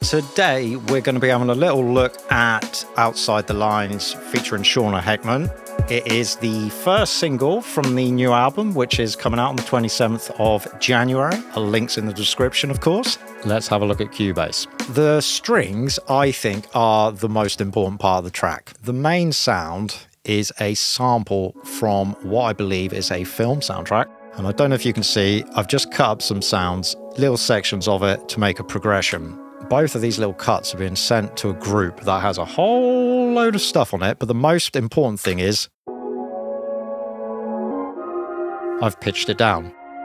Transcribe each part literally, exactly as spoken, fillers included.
Today, we're going to be having a little look at Outside the Lines featuring Shauna Heckman. It is the first single from the new album, which is coming out on the twenty-seventh of January. A link's in the description, of course. Let's have a look at Cubase. The strings, I think, are the most important part of the track. The main sound is a sample from what I believe is a film soundtrack. And I don't know if you can see, I've just cut up some sounds, little sections of it to make a progression. Both of these little cuts have been sent to a group that has a whole load of stuff on it, but the most important thing is I've pitched it down.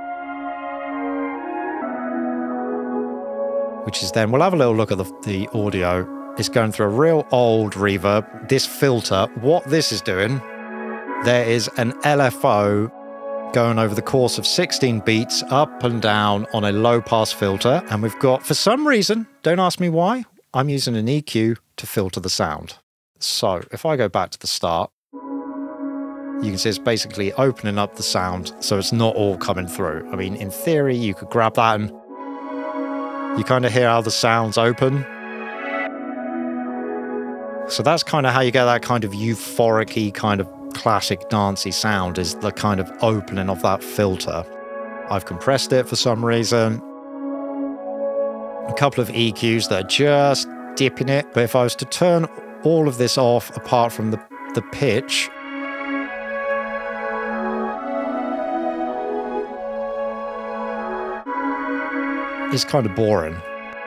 Which is then, we'll have a little look at the, the audio. It's going through a real old reverb. This filter, what this is doing, there is an L F O going over the course of sixteen beats up and down on a low pass filter. And we've got, for some reason, don't ask me why, I'm using an E Q to filter the sound. So if I go back to the start, you can see it's basically opening up the sound so it's not all coming through. I mean, in theory, you could grab that and you kind of hear how the sounds open. So that's kind of how you get that kind of euphoric-y kind of classic dancey sound, is the kind of opening of that filter. I've compressed it for some reason. A couple of E Qs that are just dipping it. But if I was to turn all of this off apart from the, the pitch, it's kind of boring.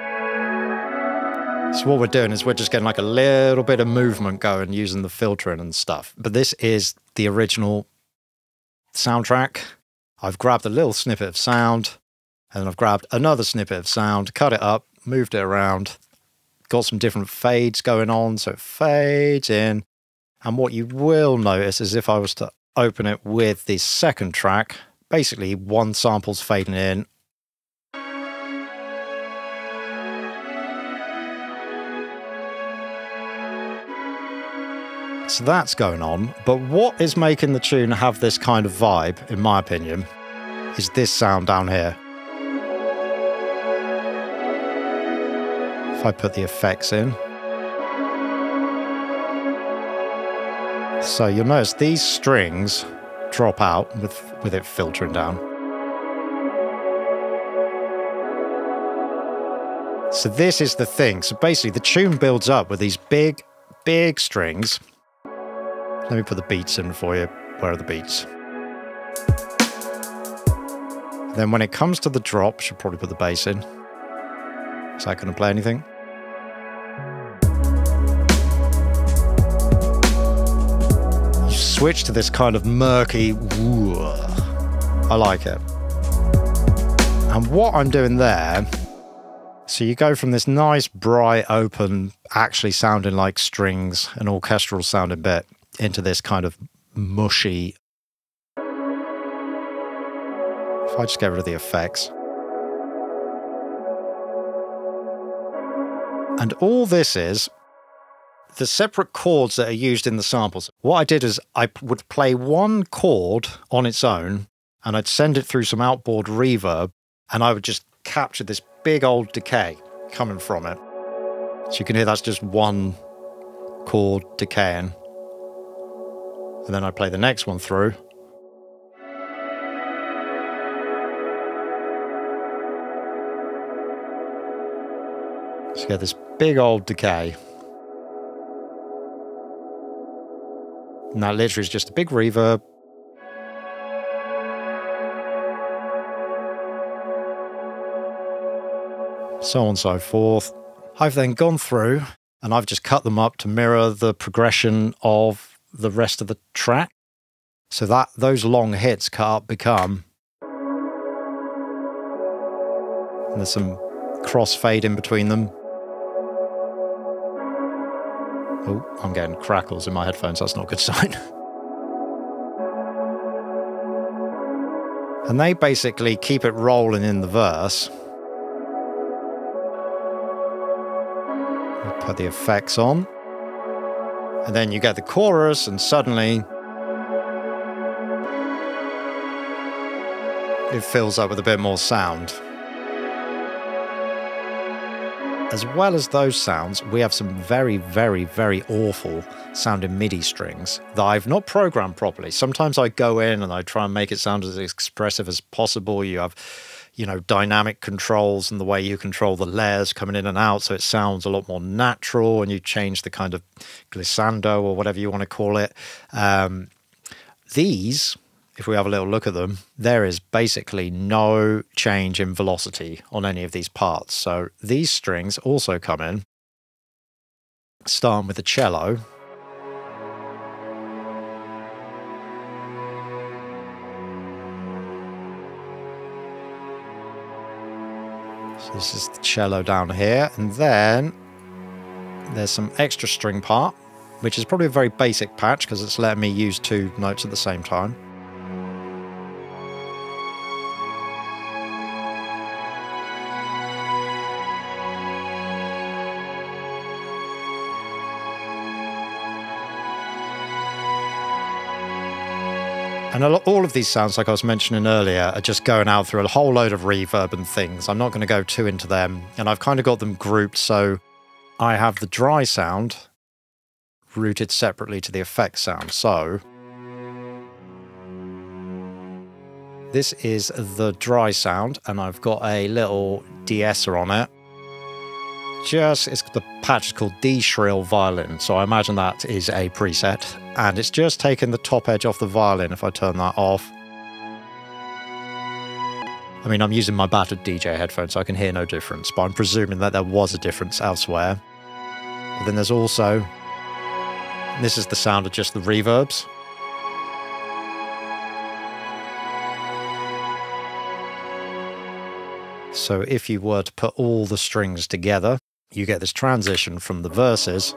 So what we're doing is we're just getting like a little bit of movement going using the filtering and stuff. But this is the original soundtrack. I've grabbed a little snippet of sound, and then I've grabbed another snippet of sound, cut it up, moved it around, got some different fades going on, so it fades in. And what you will notice is if I was to open it with the second track, basically one sample's fading in, so that's going on. But what is making the tune have this kind of vibe, in my opinion, is this sound down here. If I put the effects in. So you'll notice these strings drop out with, with it filtering down. So this is the thing. So basically the tune builds up with these big, big strings. Let me put the beats in for you. Where are the beats? Then when it comes to the drop, should probably put the bass in. Is that going to play anything? You switch to this kind of murky woo. I like it. And what I'm doing there, so you go from this nice, bright, open, actually sounding like strings, an orchestral sounding bit, into this kind of mushy. If I just get rid of the effects. And all this is the separate chords that are used in the samples. What I did is I would play one chord on its own and I'd send it through some outboard reverb and I would just capture this big old decay coming from it. So you can hear that's just one chord decaying. And then I play the next one through. So you get this big old decay. And that literally is just a big reverb. So on and so forth. I've then gone through and I've just cut them up to mirror the progression of the rest of the track, so that those long hits cut up become, and there's some crossfade in between them. Oh, I'm getting crackles in my headphones, that's not a good sign. And they basically keep it rolling in the verse. We'll put the effects on. And then you get the chorus, and suddenly it fills up with a bit more sound. as well as those sounds, we have some very, very, very awful sounding MIDI strings that I've not programmed properly. Sometimes I go in and I try and make it sound as expressive as possible. You have, you know, dynamic controls and the way you control the layers coming in and out, so it sounds a lot more natural, and you change the kind of glissando or whatever you want to call it. Um, these, if we have a little look at them, there is basically no change in velocity on any of these parts. So these strings also come in, starting with the cello. So this is the cello down here, and then there's some extra string part, which is probably a very basic patch because it's letting me use two notes at the same time. And all of these sounds, like I was mentioning earlier, are just going out through a whole load of reverb and things. I'm not going to go too into them. And I've kind of got them grouped. So I have the dry sound routed separately to the effect sound. So this is the dry sound, and I've got a little de-esser on it. Just, it's the patch is called D-Shrill Violin, so I imagine that is a preset, and it's just taking the top edge off the violin if I turn that off. I mean, I'm using my battered D J headphones, so I can hear no difference, but I'm presuming that there was a difference elsewhere. But then there's also, this is the sound of just the reverbs. So if you were to put all the strings together, you get this transition from the verses.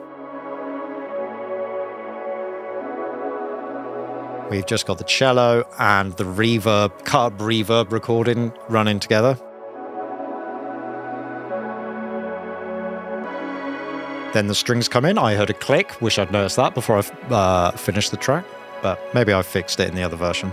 We've just got the cello and the reverb, cut reverb recording running together. Then the strings come in. I heard a click. Wish I'd noticed that before I uh, finished the track, but maybe I fixed it in the other version.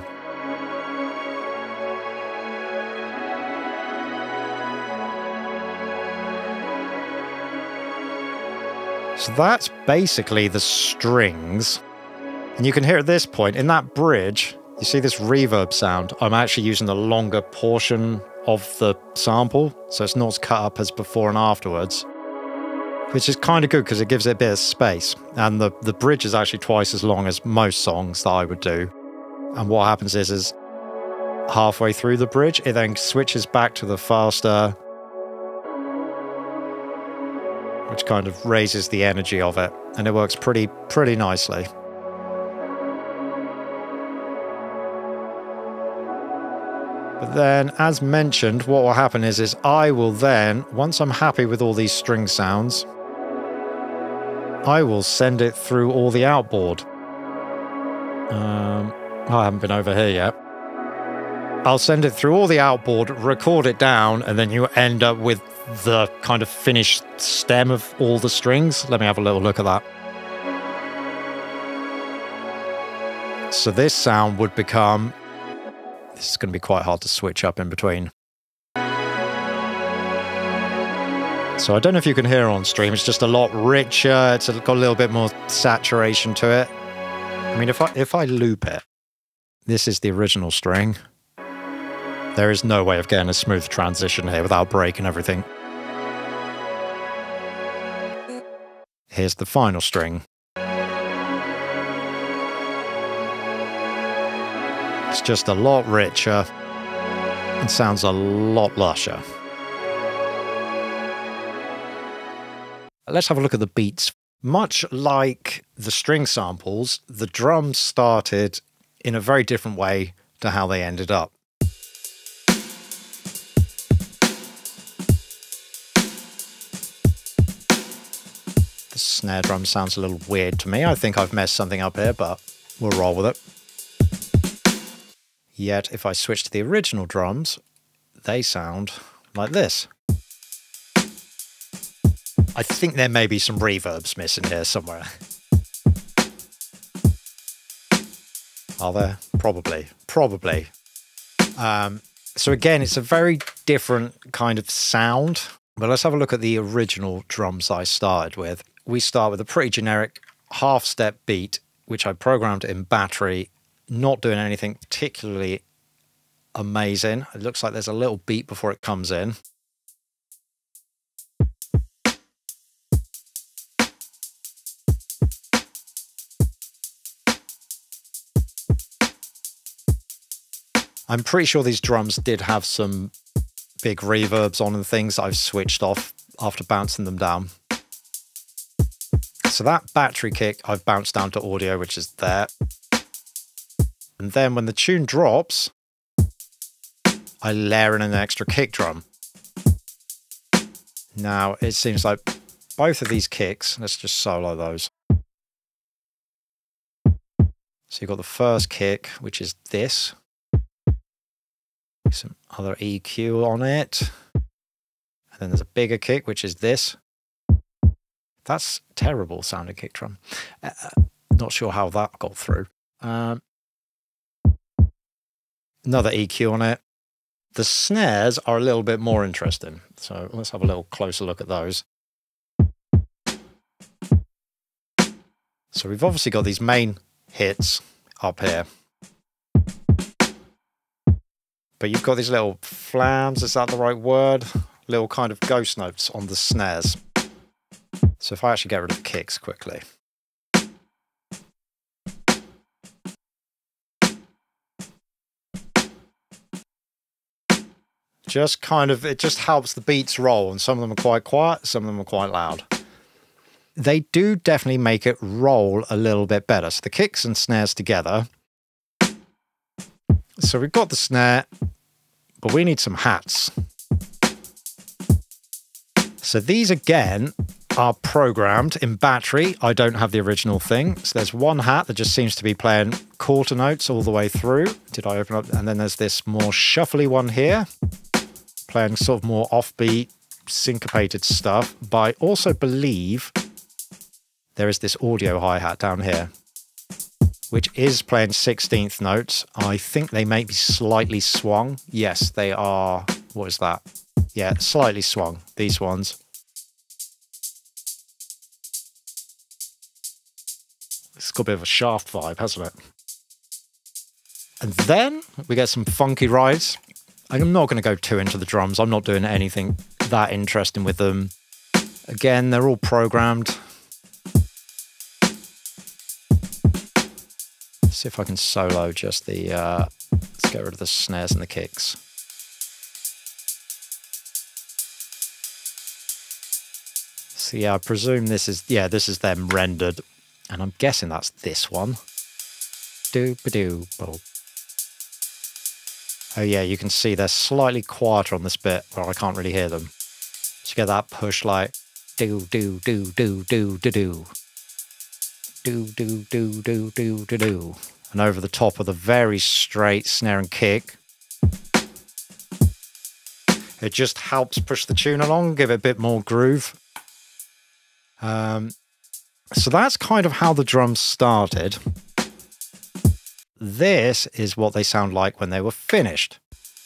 So that's basically the strings. And you can hear at this point, in that bridge, you see this reverb sound. I'm actually using the longer portion of the sample, so it's not as cut up as before and afterwards, which is kind of good because it gives it a bit of space. And the, the bridge is actually twice as long as most songs that I would do. And what happens is, is halfway through the bridge, it then switches back to the faster, which kind of raises the energy of it, and it works pretty, pretty nicely. But then, as mentioned, what will happen is, is I will then, once I'm happy with all these string sounds, I will send it through all the outboard. Um, I haven't been over here yet. I'll send it through all the outboard, record it down, and then you end up with the kind of finished stem of all the strings. Let me have a little look at that. So this sound would become, this is going to be quite hard to switch up in between. So I don't know if you can hear on stream, it's just a lot richer, it's got a little bit more saturation to it. I mean, if I, if I loop it, this is the original string. There is no way of getting a smooth transition here without breaking everything. Here's the final string. It's just a lot richer and sounds a lot lusher. Let's have a look at the beats. Much like the string samples, the drums started in a very different way to how they ended up. The snare drum sounds a little weird to me. I think I've messed something up here, but we'll roll with it. Yet, if I switch to the original drums, they sound like this. I think there may be some reverbs missing here somewhere. Are there? Probably. Probably. Um, so again, it's a very different kind of sound But let's have a look at the original drums I started with. We start with a pretty generic half-step beat, which I programmed in Battery, not doing anything particularly amazing. It looks like there's a little beat before it comes in. I'm pretty sure these drums did have some big reverbs on and things I've switched off after bouncing them down. So that Battery kick I've bounced down to audio, which is there. And then when the tune drops, I layer in an extra kick drum. Now it seems like both of these kicks, let's just solo those. So you've got the first kick, which is this. Some other E Q on it. And then there's a bigger kick, which is this. That's terrible sounding kick drum. Uh, not sure how that got through. Um, another E Q on it. The snares are a little bit more interesting. So let's have a little closer look at those. So we've obviously got these main hits up here. But you've got these little flams, is that the right word? Little kind of ghost notes on the snares. So if I actually get rid of the kicks quickly. Just kind of, it just helps the beats roll, and some of them are quite quiet, some of them are quite loud. They do definitely make it roll a little bit better. So the kicks and snares together. So we've got the snare, but we need some hats. So these again are programmed in Battery. I don't have the original thing. So there's one hat that just seems to be playing quarter notes all the way through. Did I open up? And then there's this more shuffly one here, playing sort of more offbeat, syncopated stuff. But I also believe there is this audio hi-hat down here, which is playing sixteenth notes. I think they may be slightly swung. Yes, they are. What is that? Yeah, slightly swung, these ones. It's got a bit of a Shaft vibe, hasn't it? And then we get some funky rides. I'm not going to go too into the drums. I'm not doing anything that interesting with them. Again, they're all programmed. See if I can solo just the, uh, let's get rid of the snares and the kicks. So yeah, I presume this is, yeah, this is them rendered. And I'm guessing that's this one. Doo-ba-doo. Oh. Oh yeah, you can see they're slightly quieter on this bit where I can't really hear them. So you get that push like do-do-do-do-do-do-do. Do-do-do-do-do-do-do. And over the top of the very straight snare and kick. It just helps push the tune along, give it a bit more groove. Um, so that's kind of how the drums started. This is what they sound like when they were finished.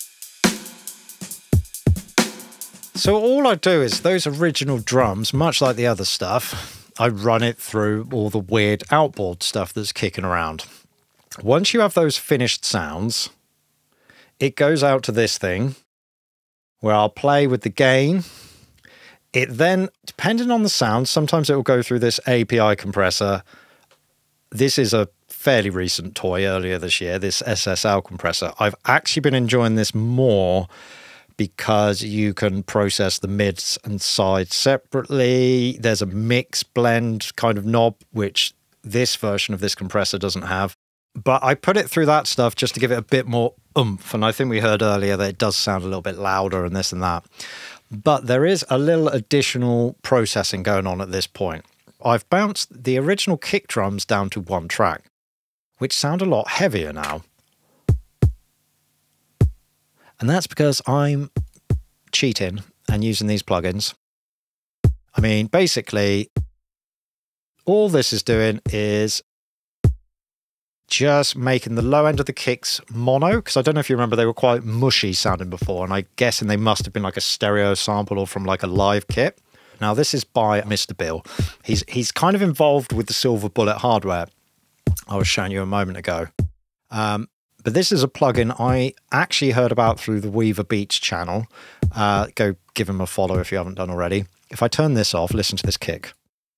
So all I do is those original drums, much like the other stuff, I run it through all the weird outboard stuff that's kicking around. Once you have those finished sounds, it goes out to this thing where I'll play with the gain. It then, depending on the sound, sometimes it will go through this A P I compressor. This is a fairly recent toy earlier this year, this S S L compressor. I've actually been enjoying this more because you can process the mids and sides separately. There's a mix blend kind of knob, which this version of this compressor doesn't have. But I put it through that stuff just to give it a bit more oomph. And I think we heard earlier that it does sound a little bit louder and this and that. But there is a little additional processing going on at this point. I've bounced the original kick drums down to one track, which sound a lot heavier now. And that's because I'm cheating and using these plugins. I mean, basically, all this is doing is just making the low end of the kicks mono, because I don't know if you remember, they were quite mushy sounding before, and I'm guessing they must have been like a stereo sample or from like a live kit. Now, this is by Mister Bill. He's, he's kind of involved with the Silver Bullet hardware I was showing you a moment ago. Um, but this is a plugin I actually heard about through the Weaver Beats channel. Uh, go give him a follow if you haven't done already. If I turn this off, listen to this kick.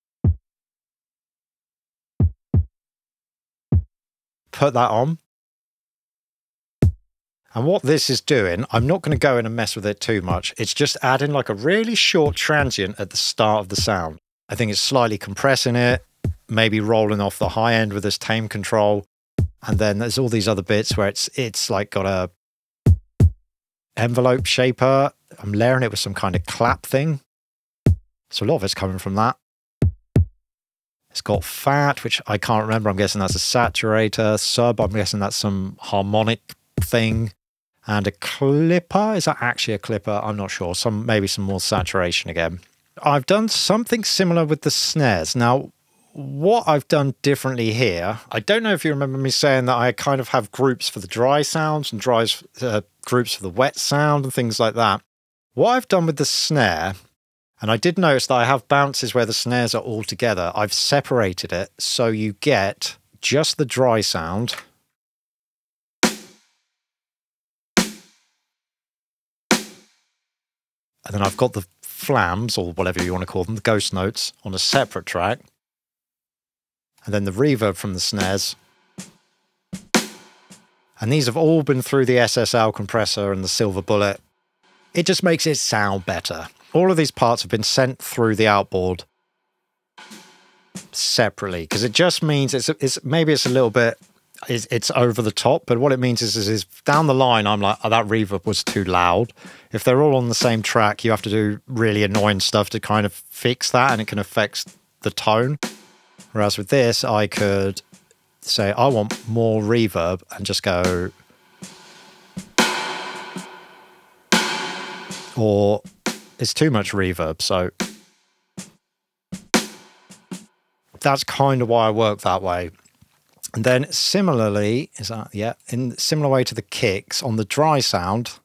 Put that on. And what this is doing, I'm not going to go in and mess with it too much. It's just adding like a really short transient at the start of the sound. I think it's slightly compressing it, maybe rolling off the high end with this tame control. And then there's all these other bits where it's it's like got a envelope shaper. I'm layering it with some kind of clap thing. So a lot of it's coming from that. It's got fat, which I can't remember. I'm guessing that's a saturator. Sub, I'm guessing that's some harmonic thing. And a clipper. Is that actually a clipper? I'm not sure. Some maybe some more saturation again. I've done something similar with the snares. Now, what I've done differently here, I don't know if you remember me saying that I kind of have groups for the dry sounds and dries, uh, groups for the wet sound and things like that. What I've done with the snare, and I did notice that I have bounces where the snares are all together. I've separated it so you get just the dry sound. And then I've got the flams, or whatever you want to call them, the ghost notes, on a separate track. And then the reverb from the snares. And these have all been through the S S L compressor and the Silver Bullet. It just makes it sound better. All of these parts have been sent through the outboard separately, because it just means it's, it's maybe it's a little bit, it's, it's over the top, but what it means is, is, is down the line, I'm like, oh, that reverb was too loud. If they're all on the same track, you have to do really annoying stuff to kind of fix that, and it can affect the tone. Whereas with this, I could say, I want more reverb, and just go, or it's too much reverb. So that's kind of why I work that way. And then similarly, is that, yeah, in similar way to the kicks, on the dry sound,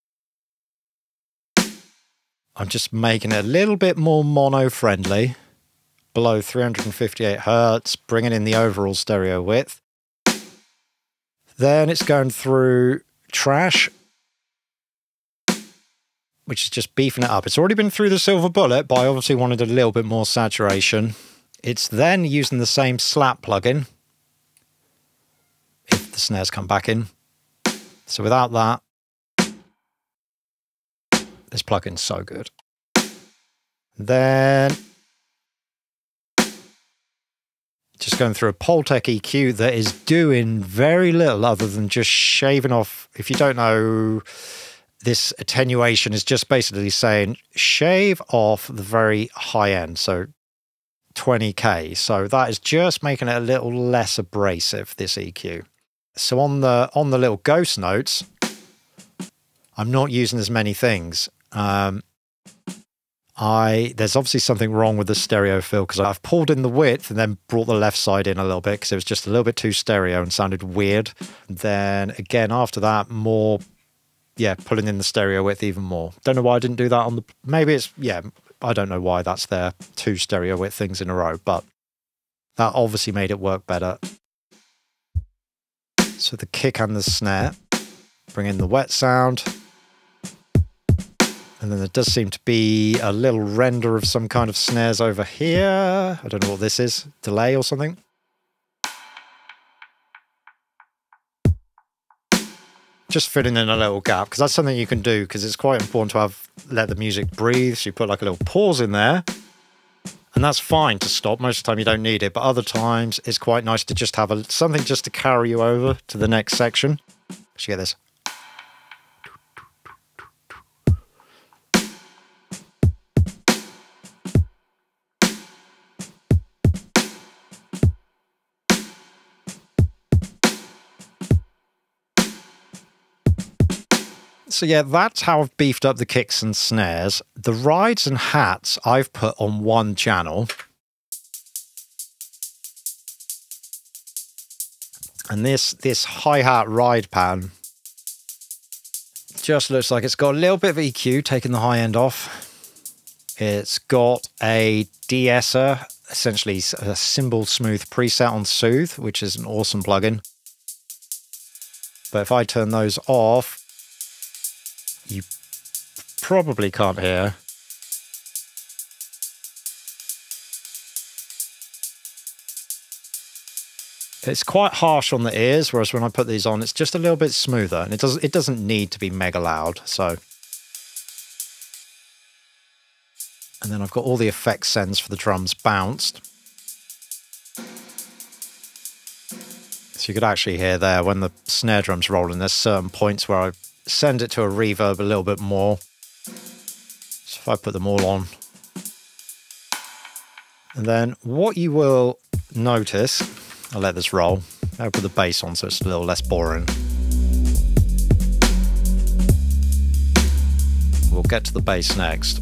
I'm just making it a little bit more mono friendly, below three hundred fifty-eight hertz, bringing in the overall stereo width. Then it's going through trash, which is just beefing it up. It's already been through the Silver Bullet, but I obviously wanted a little bit more saturation. It's then using the same slap plugin, if the snares come back in. So without that, this plugin's so good. Then just going through a Pultec E Q that is doing very little other than just shaving off. If you don't know, this attenuation is just basically saying shave off the very high end, so twenty K. So that is just making it a little less abrasive, this E Q. So on the on the little ghost notes, I'm not using as many things. Um, I there's obviously something wrong with the stereo fill, because I've pulled in the width and then brought the left side in a little bit because it was just a little bit too stereo and sounded weird. Then again, after that, more, yeah, pulling in the stereo width even more. Don't know why I didn't do that on the, maybe it's, yeah, I don't know why that's there, two stereo width things in a row, but that obviously made it work better. So the kick and the snare, bring in the wet sound. And then there does seem to be a little render of some kind of snares over here. I don't know what this is, delay or something. Just filling in a little gap, because that's something you can do, because it's quite important to have, let the music breathe. So you put like a little pause in there, and that's fine to stop. Most of the time you don't need it, but other times it's quite nice to just have a, something just to carry you over to the next section. So you get this. So yeah, that's how I've beefed up the kicks and snares. The rides and hats I've put on one channel. And this, this hi-hat ride pan just looks like it's got a little bit of E Q, taking the high end off. It's got a de-esser, essentially a cymbal smooth preset on Soothe, which is an awesome plugin. But if I turn those off, you probably can't hear. It's quite harsh on the ears, whereas when I put these on, it's just a little bit smoother, and it doesn't it doesn't need to be mega loud. So, and then I've got all the effect sends for the drums bounced, so you could actually hear there when the snare drum's rolling. There's certain points where I send it to a reverb a little bit more. So if I put them all on, and then what you will notice. I'll let this roll. I'll put the bass on so it's a little less boring. We'll get to the bass next.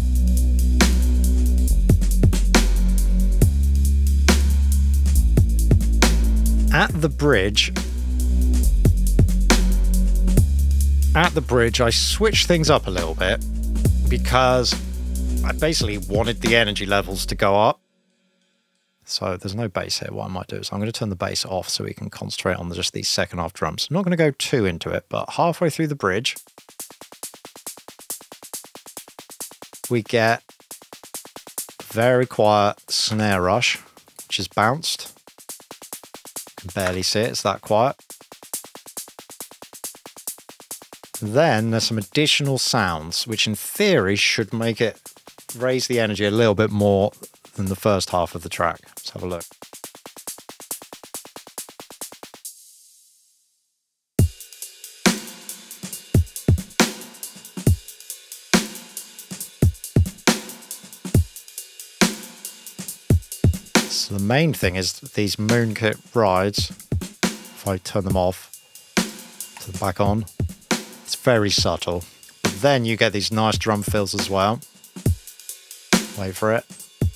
At the bridge, at the bridge, I switched things up a little bit because I basically wanted the energy levels to go up. So there's no bass here. What I might do is I'm going to turn the bass off so we can concentrate on just these second half drums. I'm not going to go too into it, but halfway through the bridge, we get very quiet snare rush, which is bounced. You can barely see it, it's that quiet. Then there's some additional sounds, which in theory should make it raise the energy a little bit more than the first half of the track. Let's have a look. So the main thing is these Moonkit rides, if I turn them off, turn them back on, it's very subtle. But then you get these nice drum fills as well. Wait for it.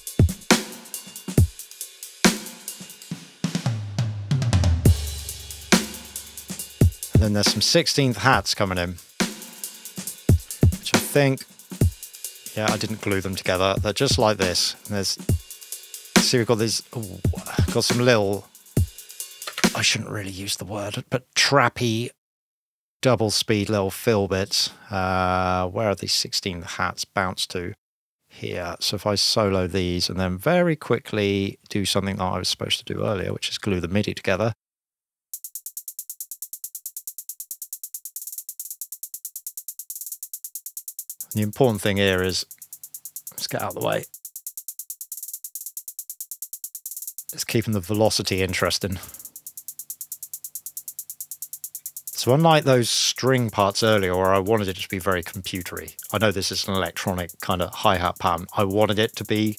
And then there's some sixteenth hats coming in, which I think, yeah, I didn't glue them together. They're just like this. And there's, see, we've got these, ooh, got some little, I shouldn't really use the word, but trappy double speed little fill bits. Uh, where are these sixteenth hats bounced to? Here. So if I solo these and then very quickly do something that I was supposed to do earlier, which is glue the MIDI together. The important thing here is, let's get out of the way. It's keeping the velocity interesting. So unlike those string parts earlier where I wanted it to be very computery, I know this is an electronic kind of hi-hat pan, I wanted it to be,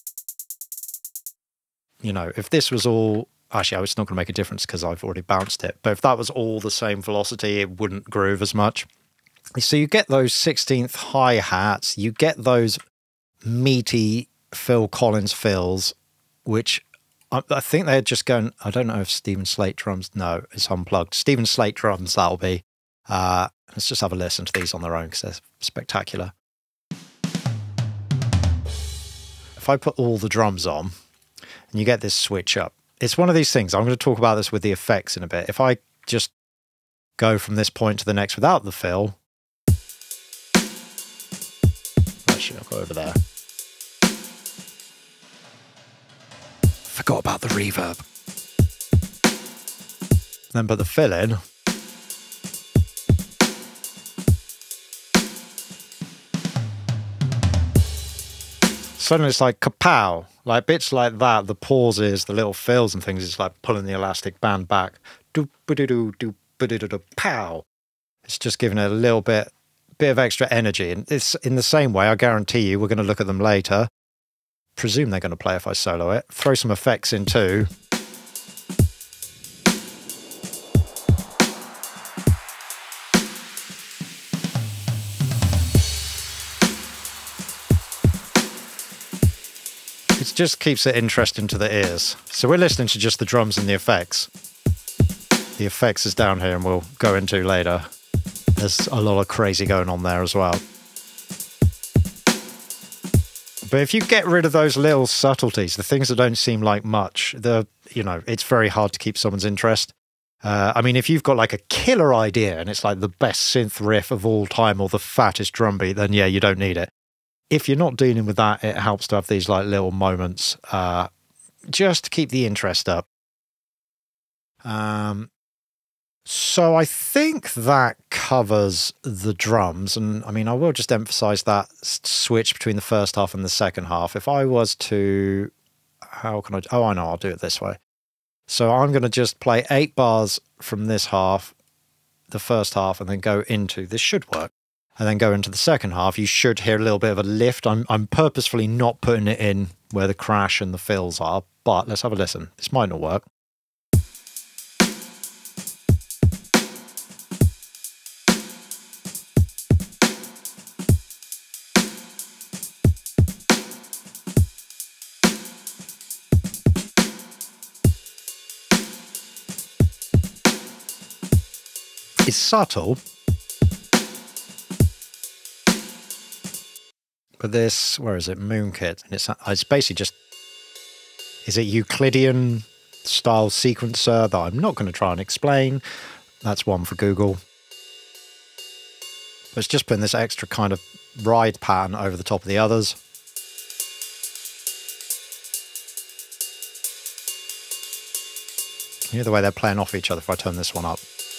you know, if this was all, actually it's not going to make a difference because I've already bounced it, but if that was all the same velocity, it wouldn't groove as much. So you get those sixteenth hi-hats, you get those meaty Phil Collins fills, which I, I think they're just going, I don't know if Stephen Slate drums, no, it's unplugged. Stephen Slate drums, that'll be. Uh, let's just have a listen to these on their own because they're spectacular. If I put all the drums on and you get this switch up, it's one of these things, I'm going to talk about this with the effects in a bit. If I just go from this point to the next without the fill, actually I'll go over there. Forgot about the reverb. Then put the fill in. Suddenly it's like kapow, like bits like that, the pauses, the little fills and things, it's like pulling the elastic band back. Do ba do do do ba do do do pow. It's just giving it a little bit bit of extra energy. And it's in the same way, I guarantee you, we're going to look at them later. Presume they're going to play if I solo it. Throw some effects in too. It just keeps it interesting to the ears. So we're listening to just the drums and the effects. The effects is down here and we'll go into later. There's a lot of crazy going on there as well. But if you get rid of those little subtleties, the things that don't seem like much, the you know, it's very hard to keep someone's interest. Uh, I mean, if you've got like a killer idea and it's like the best synth riff of all time or the fattest drum beat, then yeah, you don't need it. If you're not dealing with that, it helps to have these like little moments uh, just to keep the interest up. Um, so I think that covers the drums. And I mean, I will just emphasize that switch between the first half and the second half. If I was to, how can I, oh, I know, I'll do it this way. So I'm going to just play eight bars from this half, the first half, and then go into, this should work, and then go into the second half. You should hear a little bit of a lift. I'm, I'm purposefully not putting it in where the crash and the fills are, but let's have a listen. This might not work. It's subtle, but this, where is it, Moonkit, and it's it's basically just, is it Euclidean style sequencer that I'm not going to try and explain. That's one for Google. But it's just putting this extra kind of ride pattern over the top of the others. You hear the way they're playing off each other if I turn this one up.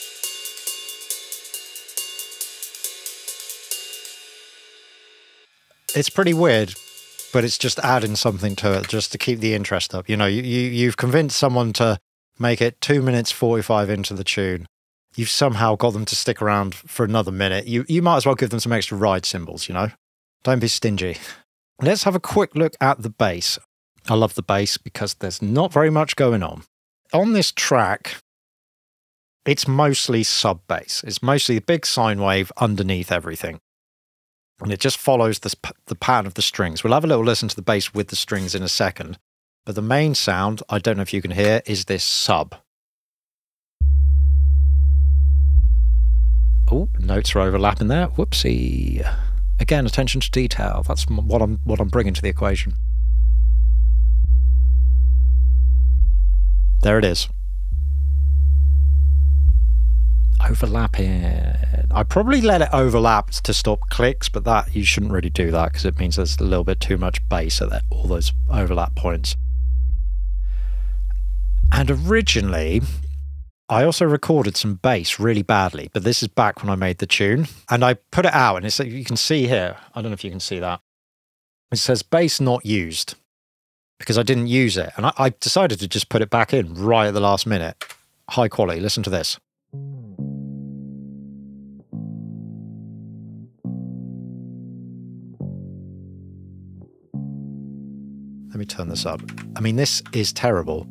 It's pretty weird, but it's just adding something to it just to keep the interest up. You know, you, you, you've convinced someone to make it two minutes forty-five into the tune. You've somehow got them to stick around for another minute. You, you might as well give them some extra ride cymbals, you know? Don't be stingy. Let's have a quick look at the bass. I love the bass because there's not very much going on. On this track, it's mostly sub-bass. It's mostly the big sine wave underneath everything. And it just follows this, the pattern of the strings. We'll have a little listen to the bass with the strings in a second. But the main sound, I don't know if you can hear, is this sub. Oh, notes are overlapping there. Whoopsie. Again, attention to detail. That's what I'm, what I'm bringing to the equation. There it is. Overlapping. I probably let it overlap to stop clicks, but that you shouldn't really do that because it means there's a little bit too much bass at that, all those overlap points. And originally, I also recorded some bass really badly, but this is back when I made the tune, and I put it out, and it's you can see here. I don't know if you can see that. It says bass not used because I didn't use it, and I, I decided to just put it back in right at the last minute. High quality. Listen to this. Let me turn this up. I mean, this is terrible.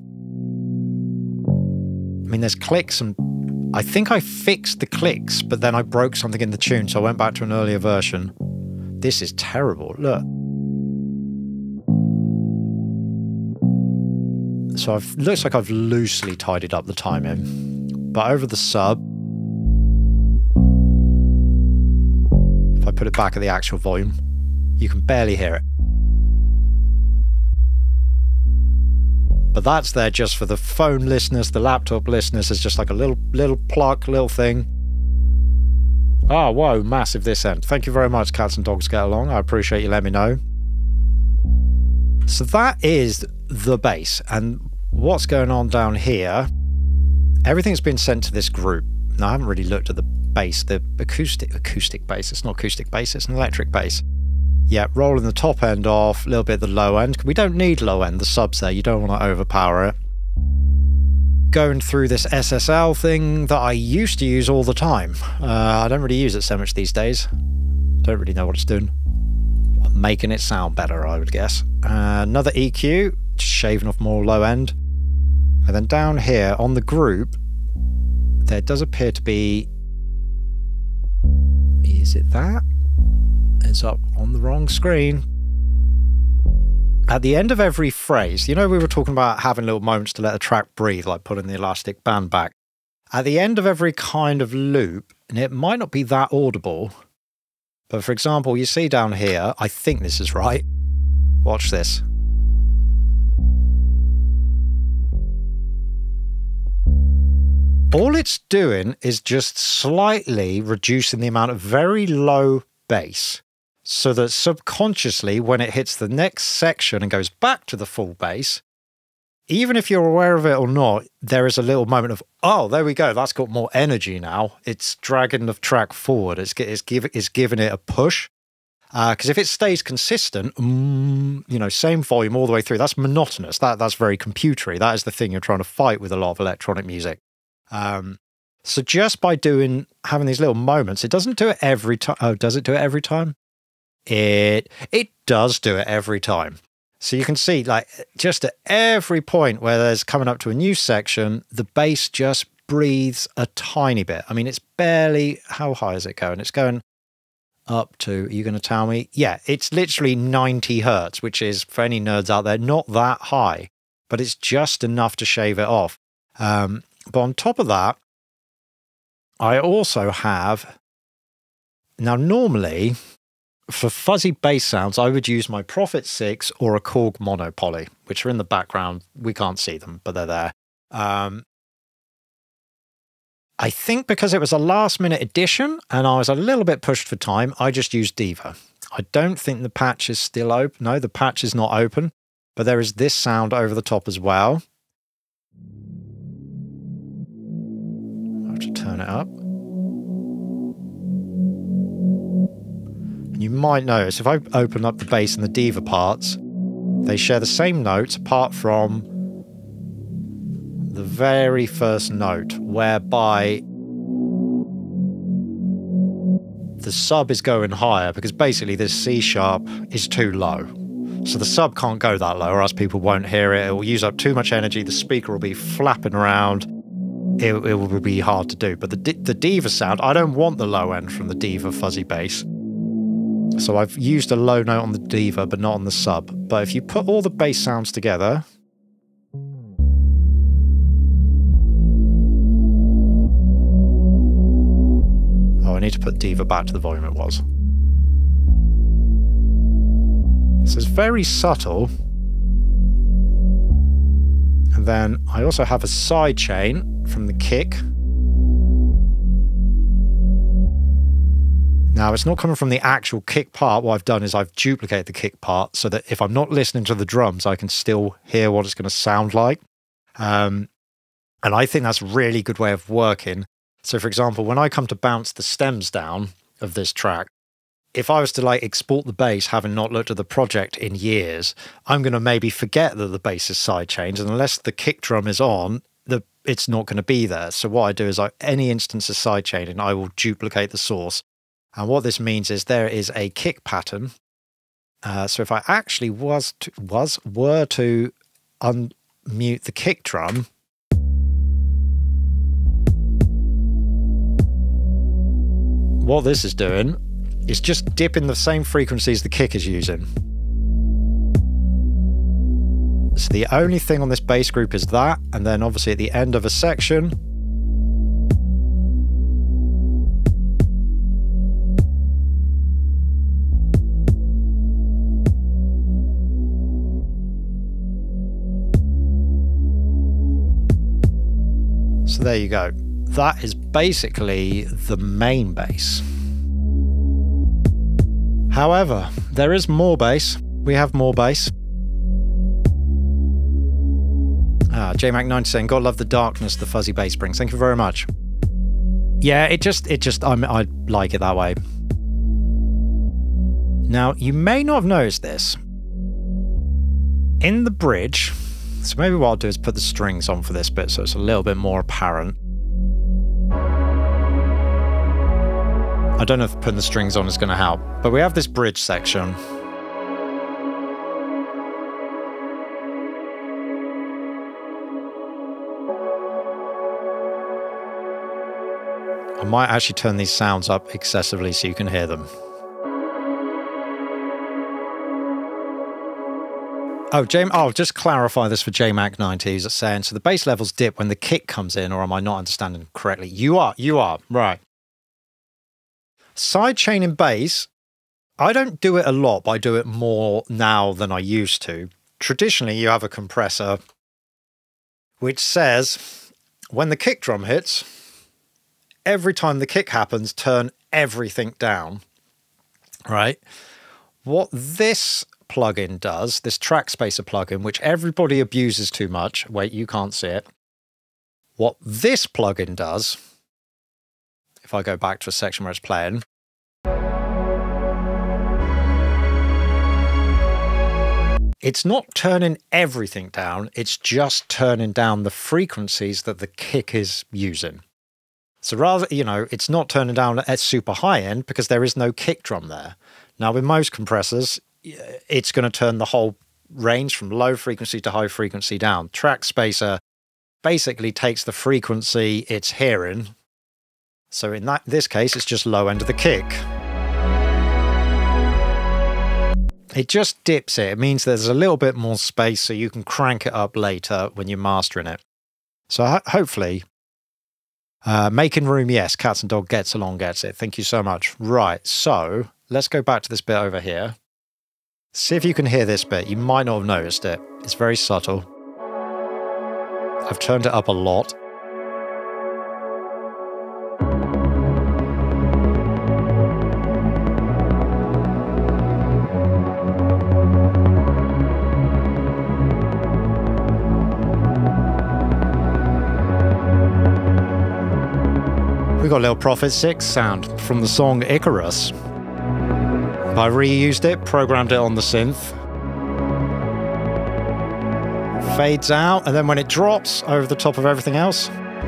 I mean, there's clicks, and I think I fixed the clicks, but then I broke something in the tune, so I went back to an earlier version. This is terrible. Look. So it looks like I've loosely tidied up the timing, but over the sub, if I put it back at the actual volume, you can barely hear it. But that's there just for the phone listeners, the laptop listeners. It's just like a little little pluck, little thing. Oh, whoa, massive this end. Thank you very much, Cats and Dogs Get Along. I appreciate you letting me know. So that is the bass. And what's going on down here, everything's been sent to this group. Now, I haven't really looked at the bass, the acoustic, acoustic bass. It's not acoustic bass, it's an electric bass. Yeah, rolling the top end off, a little bit of the low end. We don't need low end, the sub's there, you don't want to overpower it. Going through this S S L thing that I used to use all the time. Uh, I don't really use it so much these days. Don't really know what it's doing. I'm making it sound better, I would guess. Uh, another E Q, just shaving off more low end. And then down here on the group, there does appear to be... Is it that? It's up on the wrong screen. At the end of every phrase, you know, we were talking about having little moments to let a track breathe, like pulling the elastic band back. At the end of every kind of loop, and it might not be that audible, but for example, you see down here, I think this is right. Watch this. All it's doing is just slightly reducing the amount of very low bass so that subconsciously, when it hits the next section and goes back to the full bass, even if you're aware of it or not, there is a little moment of, oh, there we go. That's got more energy now. It's dragging the track forward. It's, it's, give, it's giving it a push. Because uh, if it stays consistent, mm, you know, same volume all the way through, that's monotonous. That, that's very computery. That is the thing you're trying to fight with a lot of electronic music. Um, so just by doing, having these little moments, it doesn't do it every time. Oh, does it do it every time? It, it does do it every time. So you can see, like, just at every point where there's coming up to a new section, the bass just breathes a tiny bit. I mean, it's barely, how high is it going? It's going up to, are you going to tell me? Yeah, it's literally ninety hertz, which is, for any nerds out there, not that high, but it's just enough to shave it off. Um, but on top of that, I also have, now normally, for fuzzy bass sounds, I would use my Prophet six or a Korg Monopoly, which are in the background. We can't see them, but they're there. Um, I think because it was a last-minute addition and I was a little bit pushed for time, I just used Diva. I don't think the patch is still open. No, the patch is not open, but there is this sound over the top as well. I have to turn it up. You might notice if I open up the bass and the Diva parts, they share the same notes apart from the very first note, whereby the sub is going higher because basically this C sharp is too low. So the sub can't go that low or else people won't hear it. It will use up too much energy. The speaker will be flapping around. It, it will be hard to do. But the, the Diva sound, I don't want the low end from the Diva fuzzy bass. So I've used a low note on the Diva, but not on the sub. But if you put all the bass sounds together, oh, I need to put Diva back to the volume it was. So it's very subtle. And then I also have a side chain from the kick. Now, it's not coming from the actual kick part. What I've done is I've duplicated the kick part so that if I'm not listening to the drums, I can still hear what it's going to sound like. Um, and I think that's a really good way of working. So, for example, when I come to bounce the stems down of this track, if I was to like export the bass, having not looked at the project in years, I'm going to maybe forget that the bass is sidechained. And unless the kick drum is on, the it's not going to be there. So what I do is I, any instance of sidechaining, I will duplicate the source. And what this means is there is a kick pattern. Uh, so if I actually was to, was were to unmute the kick drum, what this is doing is just dipping the same frequencies the kick is using. So the only thing on this bass group is that, and then obviously at the end of a section, so there you go. That is basically the main bass. However, there is more bass. We have more bass. Ah, J Mac ninety saying, "God love the darkness the fuzzy bass brings." Thank you very much. Yeah, it just, it just, I'm, I like it that way. Now, you may not have noticed this. In the bridge, so maybe what I'll do is put the strings on for this bit so it's a little bit more apparent. I don't know if putting the strings on is going to help, but we have this bridge section. I might actually turn these sounds up excessively so you can hear them. Oh, J I'll just clarify this for J Mac ninety. He's saying, so the bass levels dip when the kick comes in, or am I not understanding correctly? You are, you are, right. Sidechain in bass, I don't do it a lot, but I do it more now than I used to. Traditionally, you have a compressor which says, when the kick drum hits, every time the kick happens, turn everything down, right? What this plugin does, this track spacer plugin, which everybody abuses too much. Wait, you can't see it. What this plugin does, if I go back to a section where it's playing, it's not turning everything down, it's just turning down the frequencies that the kick is using. So rather, you know, it's not turning down at super high end because there is no kick drum there. Now with most compressors, it's going to turn the whole range from low frequency to high frequency down. Track spacer basically takes the frequency it's hearing. So in that this case, it's just low end of the kick. It just dips it. It means there's a little bit more space so you can crank it up later when you're mastering it. So ho hopefully, uh, making room, yes, Cats and Dog gets along, gets it. Thank you so much. Right, so let's go back to this bit over here. See if you can hear this bit. You might not have noticed it. It's very subtle. I've turned it up a lot. We got a little Prophet six sound from the song Icarus. I reused it, programmed it on the synth. Fades out, and then when it drops over the top of everything else.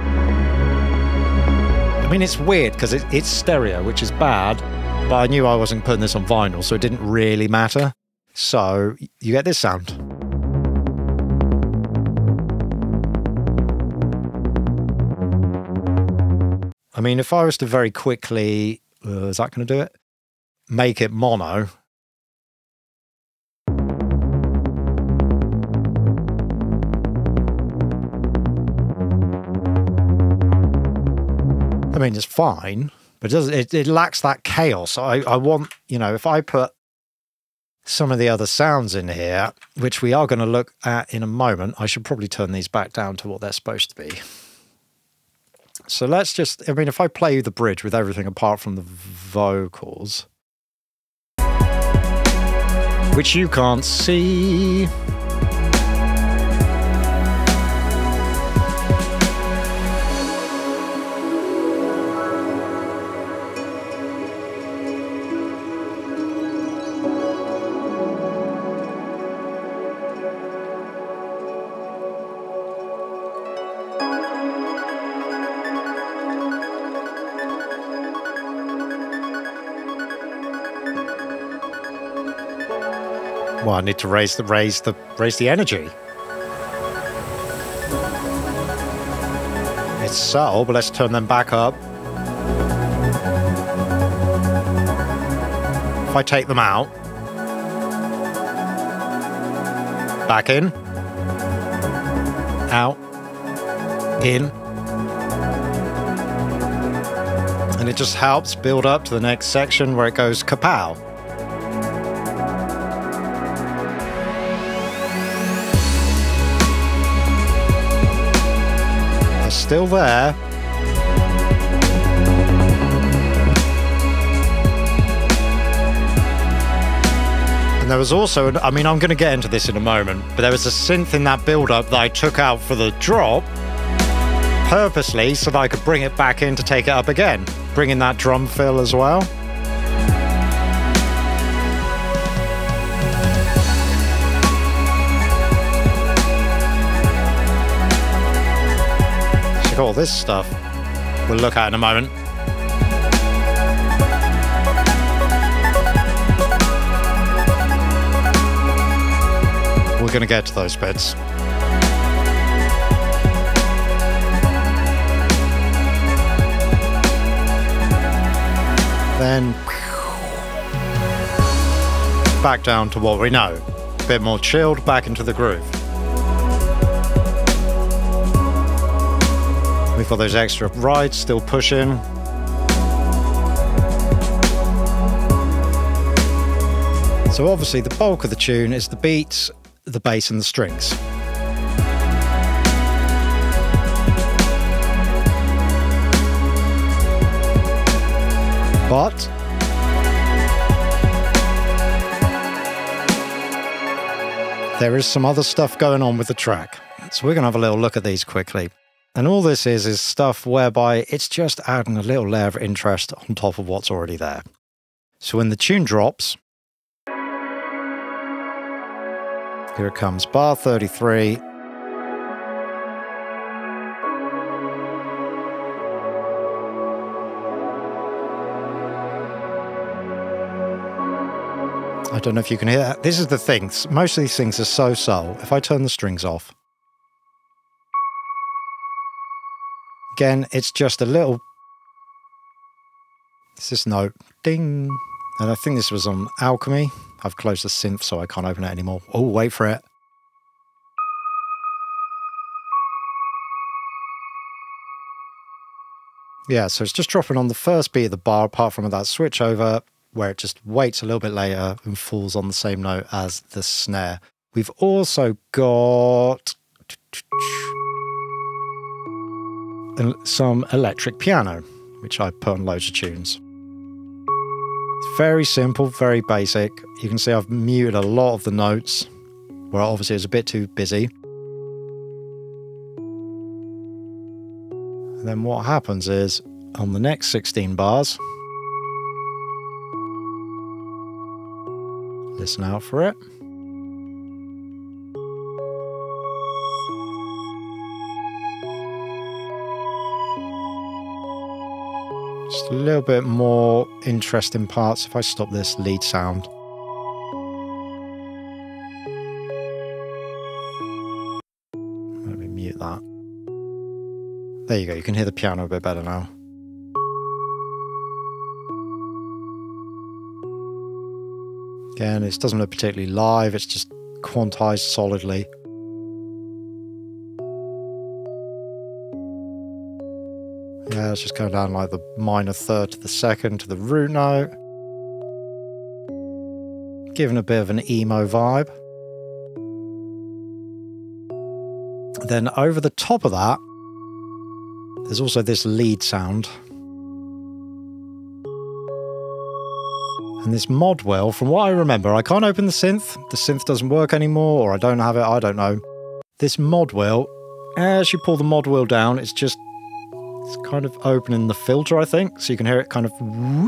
I mean, it's weird because it, it's stereo, which is bad, but I knew I wasn't putting this on vinyl, so it didn't really matter. So you get this sound. I mean, if I was to very quickly, uh, is that going to do it? Make it mono. I mean, it's fine, but it, doesn't, it, it lacks that chaos. I, I want, you know, if I put some of the other sounds in here, which we are going to look at in a moment, I should probably turn these back down to what they're supposed to be. So let's just, I mean, if I play the bridge with everything apart from the vocals, which you can't see. Well, I need to raise the raise the raise the energy. It's subtle, but let's turn them back up. If I take them out, back in, out, in, and it just helps build up to the next section where it goes kapow. Still there. And there was also, I mean, I'm going to get into this in a moment, but there was a synth in that build-up that I took out for the drop purposely so that I could bring it back in to take it up again, bring in that drum fill as well. All this stuff we'll look at in a moment. We're going to get to those bits. Then back down to what we know. a bit more chilled, back into the groove. We've got those extra rides still pushing. So obviously the bulk of the tune is the beats, the bass and the strings. But there is some other stuff going on with the track. So we're going to have a little look at these quickly. And all this is is stuff whereby it's just adding a little layer of interest on top of what's already there. So when the tune drops, here it comes, bar thirty-three. I don't know if you can hear that. This is the thing. Most of these things are so subtle. If I turn the strings off, again, it's just a little. It's this note, ding, and I think this was on Alchemy. I've closed the synth, so I can't open it anymore. Oh, wait for it. Yeah, so it's just dropping on the first beat of the bar, apart from that switch over, where it just waits a little bit later and falls on the same note as the snare. We've also got some electric piano, which I put on loads of tunes. It's very simple, very basic. You can see I've muted a lot of the notes, where obviously it's a bit too busy. And then what happens is, on the next sixteen bars, listen out for it. Just a little bit more interesting parts. If I stop this lead sound. Let me mute that. There you go, you can hear the piano a bit better now. Again, it doesn't look particularly live, it's just quantized solidly. Yeah, it's just going down like the minor third to the second to the root note. Giving a bit of an emo vibe. Then over the top of that, there's also this lead sound. And this mod wheel, from what I remember, I can't open the synth. The synth doesn't work anymore, or I don't have it, I don't know. This mod wheel, as you pull the mod wheel down, it's just, it's kind of opening the filter, I think. So you can hear it kind of whoop.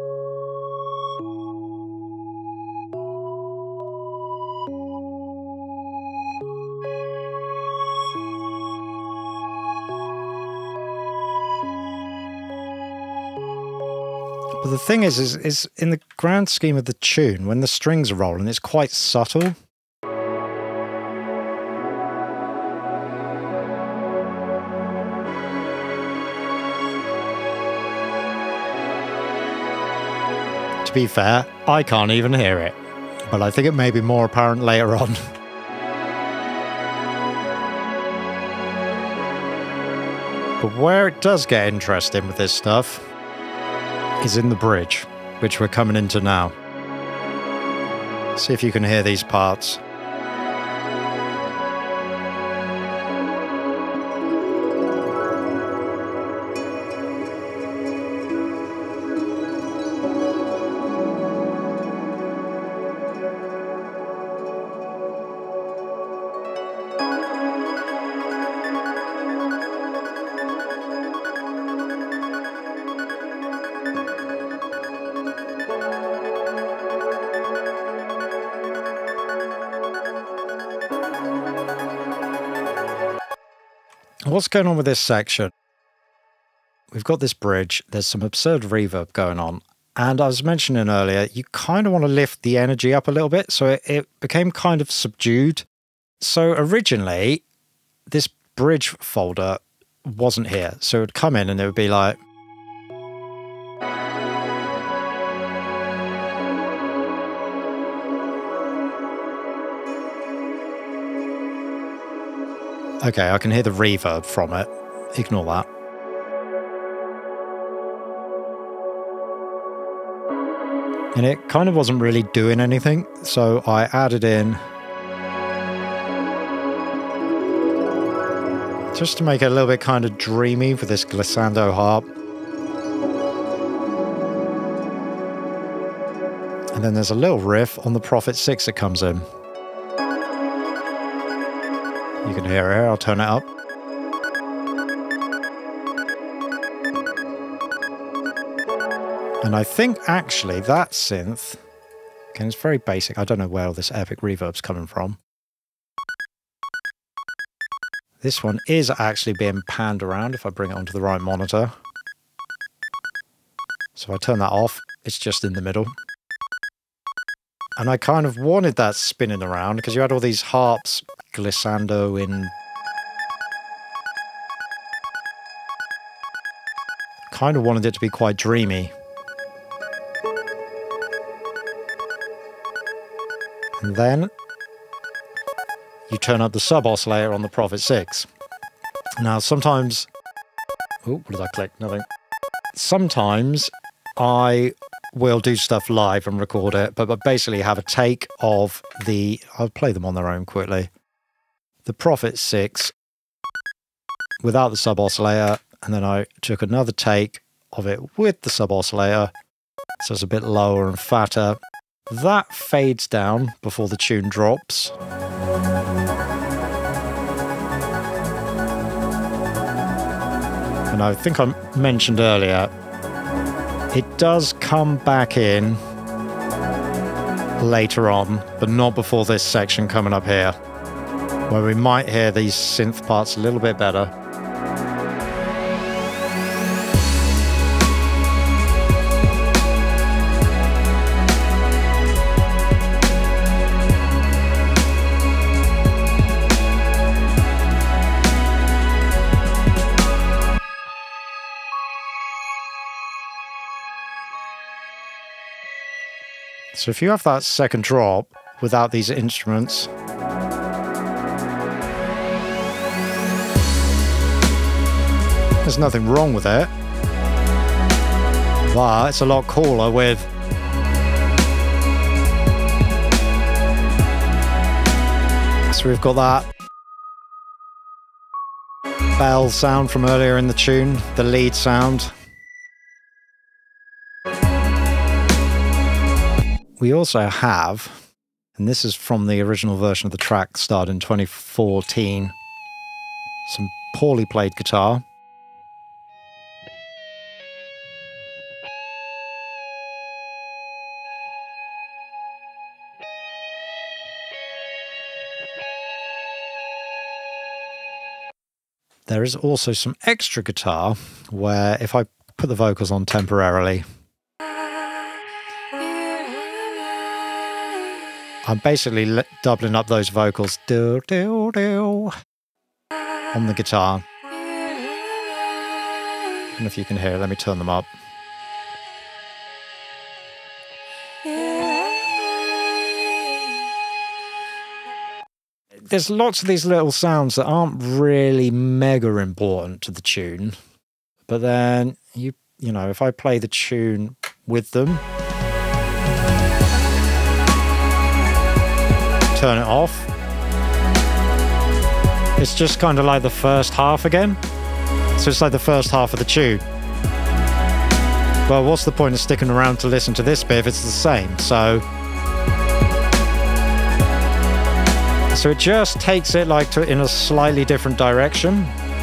But the thing is, is, is in the grand scheme of the tune, when the strings are rolling, it's quite subtle. To be fair, I can't even hear it, but I think it may be more apparent later on. But where it does get interesting with this stuff is in the bridge, which we're coming into now. See if you can hear these parts. What's going on with this section? We've got this bridge, there's some absurd reverb going on, and I was mentioning earlier, you kind of want to lift the energy up a little bit, so it, it became kind of subdued. So originally, this bridge folder wasn't here, so it would come in and it would be like, Okay, I can hear the reverb from it. Ignore that. And it kind of wasn't really doing anything, so I added in, just to make it a little bit kind of dreamy with this glissando harp. And then there's a little riff on the Prophet six that comes in. You can hear it, I'll turn it up. And I think actually that synth, again, it's very basic, I don't know where all this epic reverb's coming from. This one is actually being panned around if I bring it onto the right monitor. So if I turn that off, it's just in the middle. And I kind of wanted that spinning around because you had all these harps glissando in. Kind of wanted it to be quite dreamy. And then you turn up the sub-oscillator on the Prophet six. Now sometimes... Oh, what did I click? Nothing. Sometimes I will do stuff live and record it, but I basically have a take of the... I'll play them on their own quickly. The Prophet six without the sub-oscillator, and then I took another take of it with the sub-oscillator, so it's a bit lower and fatter. That fades down before the tune drops. And I think I mentioned earlier, it does come back in later on, but not before this section coming up here, where we might hear these synth parts a little bit better. So if you have that second drop without these instruments, there's nothing wrong with it, but it's a lot cooler with so we've got that bell sound from earlier in the tune, the lead sound. We also have, and this is from the original version of the track started in twenty fourteen, some poorly played guitar. There is also some extra guitar where if I put the vocals on temporarily, I'm basically doubling up those vocals do, do, do, on the guitar. I don't know if you can hear it. Let me turn them up. There's lots of these little sounds that aren't really mega important to the tune, but then you you know, if I play the tune with them, turn it off, it's just kind of like the first half again. So it's like the first half of the tune. Well, what's the point of sticking around to listen to this bit if it's the same? So so it just takes it like to in a slightly different direction.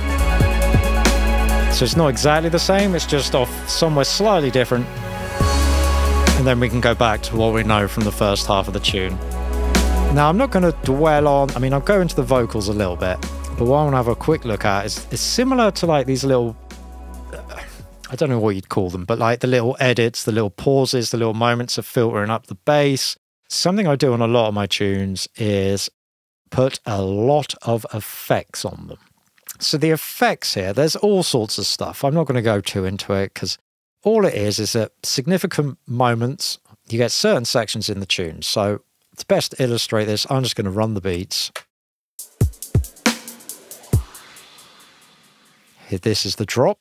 So it's not exactly the same, it's just off somewhere slightly different. And then we can go back to what we know from the first half of the tune. Now, I'm not going to dwell on, I mean, I'll go into the vocals a little bit, but what I want to have a quick look at is it's similar to like these little, uh, I don't know what you'd call them, but like the little edits, the little pauses, the little moments of filtering up the bass. Something I do on a lot of my tunes is put a lot of effects on them. So the effects here, there's all sorts of stuff. I'm not going to go too into it because all it is is at significant moments, you get certain sections in the tune. So to best illustrate this, I'm just going to run the beats. Here, this is the drop.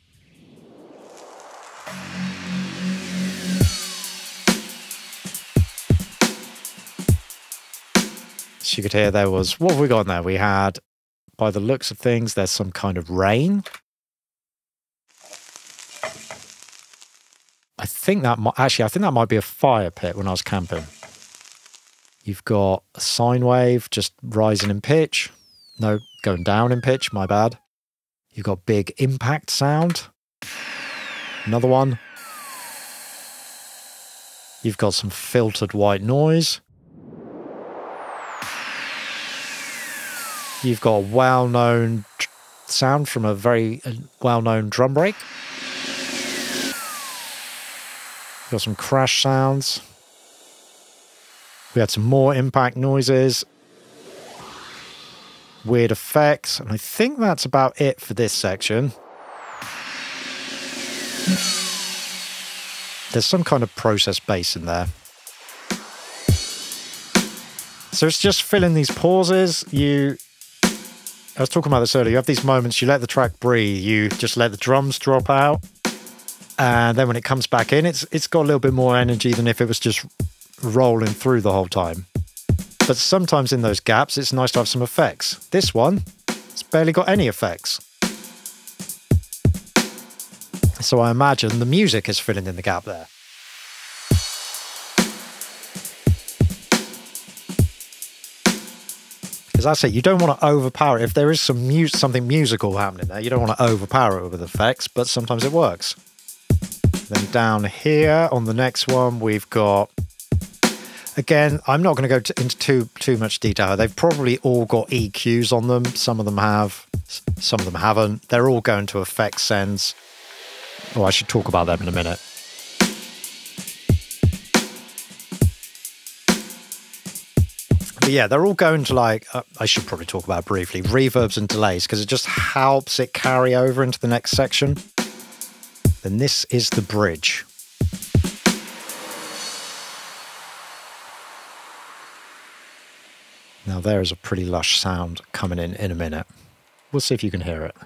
So you could hear there was, what have we got in there? We had, by the looks of things, there's some kind of rain. I think that might, actually, I think that might be a fire pit when I was camping. You've got a sine wave just rising in pitch. No, going down in pitch, my bad. You've got big impact sound. Another one. You've got some filtered white noise. You've got a well-known sound from a very well-known drum break. You've got some crash sounds. We had some more impact noises. Weird effects. And I think that's about it for this section. There's some kind of process bass in there. So it's just filling these pauses. You... I was talking about this earlier. You have these moments, you let the track breathe, you just let the drums drop out. And then when it comes back in, it's it's got a little bit more energy than if it was just rolling through the whole time. But sometimes in those gaps, it's nice to have some effects. This one, it's barely got any effects. So I imagine the music is filling in the gap there. Because that's it, you don't want to overpower it. If there is some mu something musical happening there, you don't want to overpower it with effects, but sometimes it works. Then down here on the next one, we've got, again, I'm not going to go to, into too, too much detail. They've probably all got E Qs on them. Some of them have, some of them haven't. They're all going to effect sends. Oh, I should talk about them in a minute. But yeah, they're all going to like, uh, I should probably talk about it briefly, reverbs and delays, because it just helps it carry over into the next section. Then this is the bridge. Now there is a pretty lush sound coming in in a minute. We'll see if you can hear it.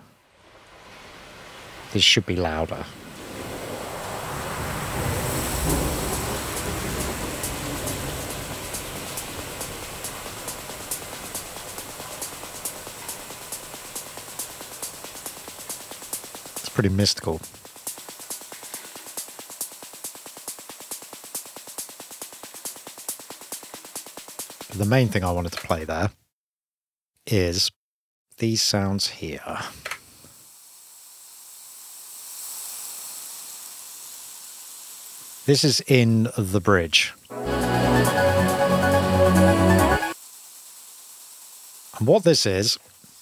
This should be louder. It's pretty mystical. The main thing I wanted to play there is these sounds here. This is in the bridge. And what this is,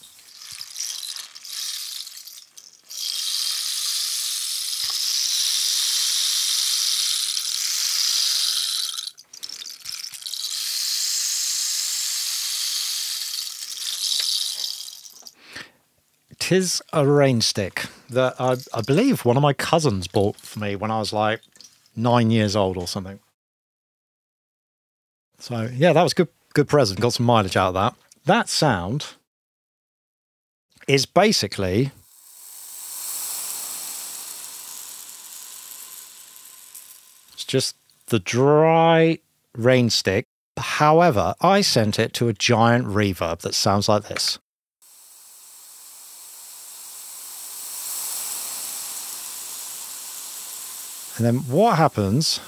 it is a rain stick that I, I believe one of my cousins bought for me when I was like nine years old or something. So yeah, that was good, good present. Got some mileage out of that. That sound is basically it's just the dry rain stick. However, I sent it to a giant reverb that sounds like this. And then what happens,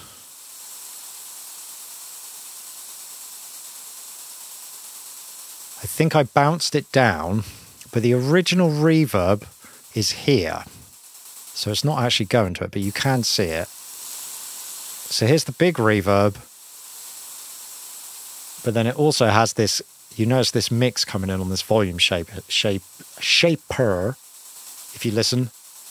I think I bounced it down, but the original reverb is here. So it's not actually going to it, but you can see it. So here's the big reverb, but then it also has this, you notice this mix coming in on this volume shape, shape, shaper, if you listen.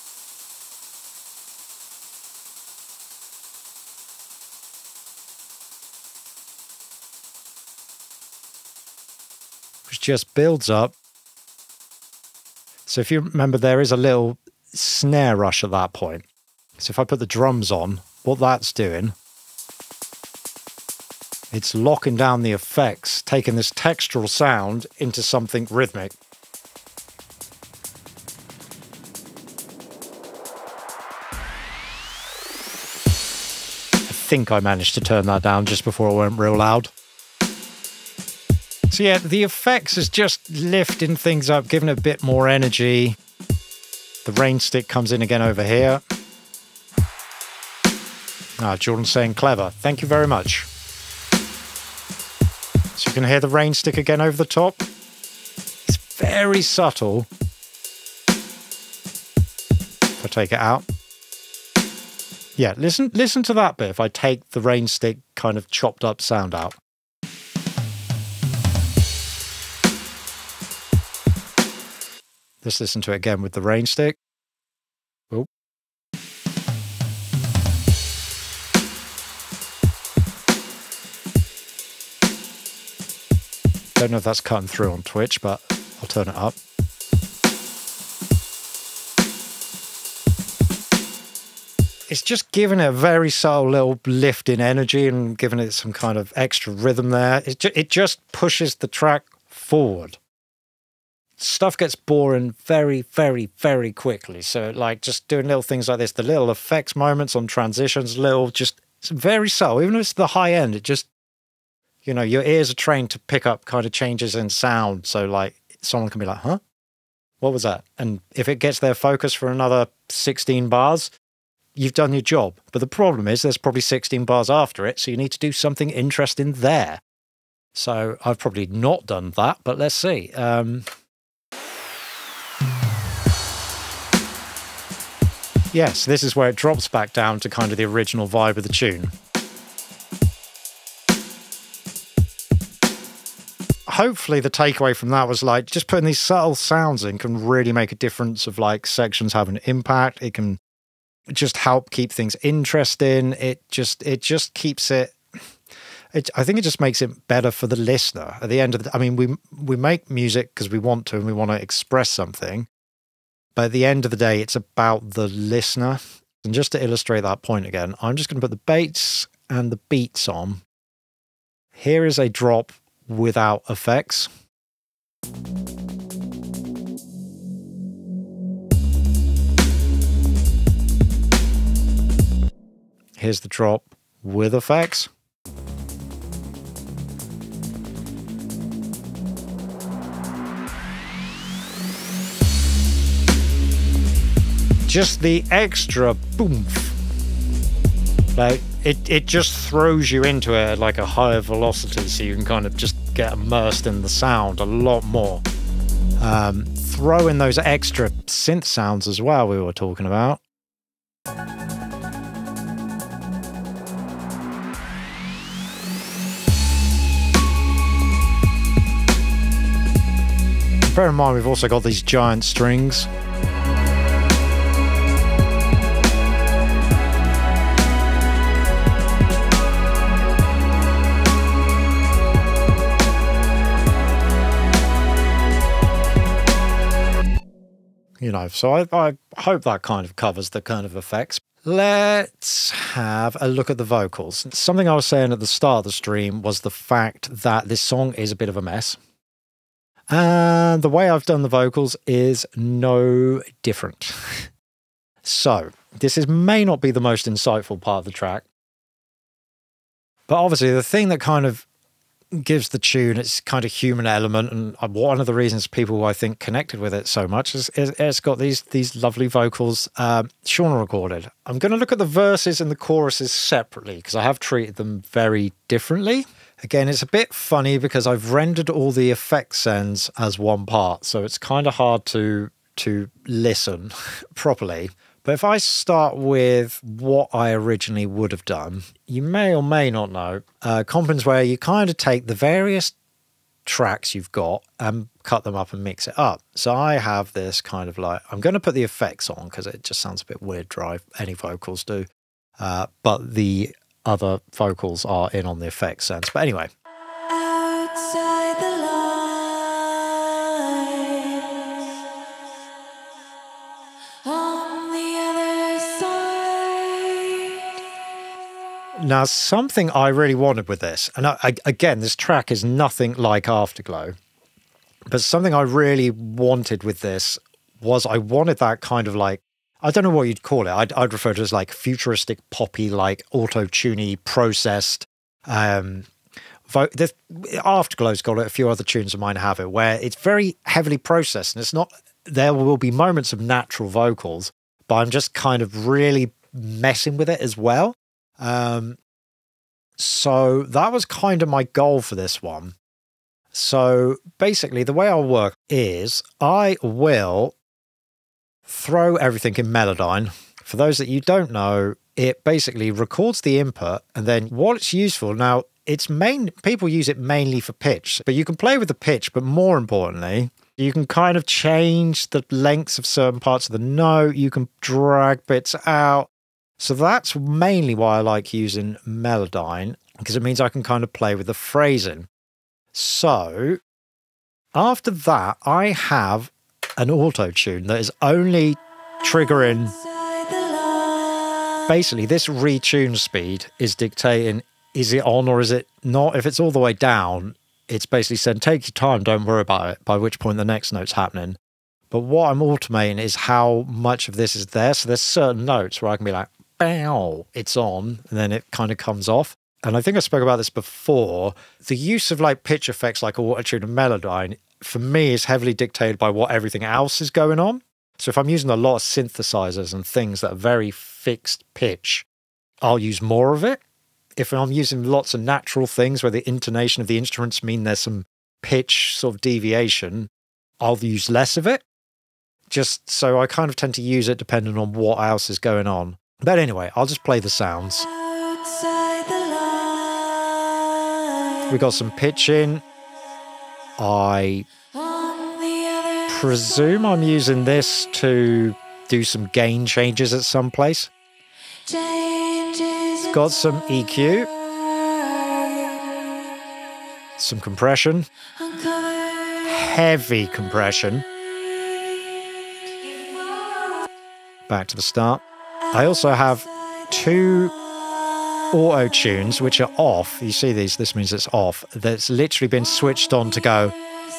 Which just builds up. So if you remember, there is a little snare rush at that point. So if I put the drums on, what that's doing, it's locking down the effects, taking this textural sound into something rhythmic. think I managed to turn that down just before it went real loud. So yeah, the effects is just lifting things up, giving it a bit more energy. The rain stick comes in again over here. Ah, Jordan's saying clever. Thank you very much. So you can hear the rain stick again over the top. It's very subtle. If I take it out. Yeah, listen, listen to that bit if I take the rain stick kind of chopped up sound out. Let's listen to it again with the rain stick. Oh. Don't know if that's cutting through on Twitch, but I'll turn it up. It's just giving it a very subtle little lift in energy and giving it some kind of extra rhythm there. It, ju it just pushes the track forward. Stuff gets boring very, very, very quickly. So like just doing little things like this, the little effects moments on transitions, little just, it's very subtle. Even if it's the high end, it just, you know, your ears are trained to pick up kind of changes in sound. So like someone can be like, huh? What was that? And if it gets their focus for another sixteen bars, you've done your job. But the problem is there's probably sixteen bars after it. So you need to do something interesting there. So I've probably not done that, but let's see. Um, Yes, this is where it drops back down to kind of the original vibe of the tune. Hopefully the takeaway from that was like, just putting these subtle sounds in can really make a difference of like sections having an impact. It can just help keep things interesting. It just, it just keeps it, it, I think it just makes it better for the listener. At the end of the, I mean, we, we make music because we want to and we want to express something. But at the end of the day, it's about the listener. And just to illustrate that point again, I'm just going to put the bass and the beats on. Here is a drop without effects. Here's the drop with effects. Just the extra boom, like it, it just throws you into it at like a higher velocity, so you can kind of just get immersed in the sound a lot more. Um, throw in those extra synth sounds as well we were talking about. Bear in mind, we've also got these giant strings. You know, so I, I hope that kind of covers the kind of effects. Let's have a look at the vocals. Something I was saying at the start of the stream was the fact that this song is a bit of a mess. And the way I've done the vocals is no different. So, this is may not be the most insightful part of the track. But obviously, the thing that kind of gives the tune its kind of human element, and one of the reasons people I think connected with it so much is, is it's got these these lovely vocals um, Shauna recorded. I'm going to look at the verses and the choruses separately because I have treated them very differently. Again, it's a bit funny because I've rendered all the effect sends as one part, so it's kind of hard to to listen properly. But if I start with what I originally would have done, you may or may not know, uh, comping's where you kind of take the various tracks you've got and cut them up and mix it up. So I have this kind of like, I'm going to put the effects on because it just sounds a bit weird, dry, any vocals do. Uh, but the other vocals are in on the effects sense. But anyway. Outside the Now, something I really wanted with this, and I, I, again, this track is nothing like Afterglow, but something I really wanted with this was I wanted that kind of like I don't know what you'd call it. I'd, I'd refer to it as like futuristic, poppy, like auto-tuney, processed. Um, vo- the, Afterglow's got it. A few other tunes of mine have it, where it's very heavily processed, and it's not. There will be moments of natural vocals, but I'm just kind of really messing with it as well. Um, so that was kind of my goal for this one. So basically, the way I'll work is I will throw everything in Melodyne. For those that you don't know, it basically records the input, and then what it's used for now, it's main people use it mainly for pitch, but you can play with the pitch, but more importantly, you can kind of change the lengths of certain parts of the note, you can drag bits out. So that's mainly why I like using Melodyne, because it means I can kind of play with the phrasing. So after that, I have an auto-tune that is only triggering, basically this retune speed is dictating, is it on or is it not? If it's all the way down, it's basically saying, take your time, don't worry about it, by which point the next note's happening. But what I'm automating is how much of this is there. So there's certain notes where I can be like, bow, it's on, and then it kind of comes off. And I think I spoke about this before. The use of like pitch effects like auto-tune and Melodyne, for me, is heavily dictated by what everything else is going on. So if I'm using a lot of synthesizers and things that are very fixed pitch, I'll use more of it. If I'm using lots of natural things where the intonation of the instruments mean there's some pitch sort of deviation, I'll use less of it. Just so I kind of tend to use it depending on what else is going on. But anyway, I'll just play the sounds. We got some pitch in. I presume I'm using this to do some gain changes at some place. Got some E Q. Some compression. Heavy compression. Back to the start. I also have two auto tunes which are off. You see these, this means it's off. That's literally been switched on to go.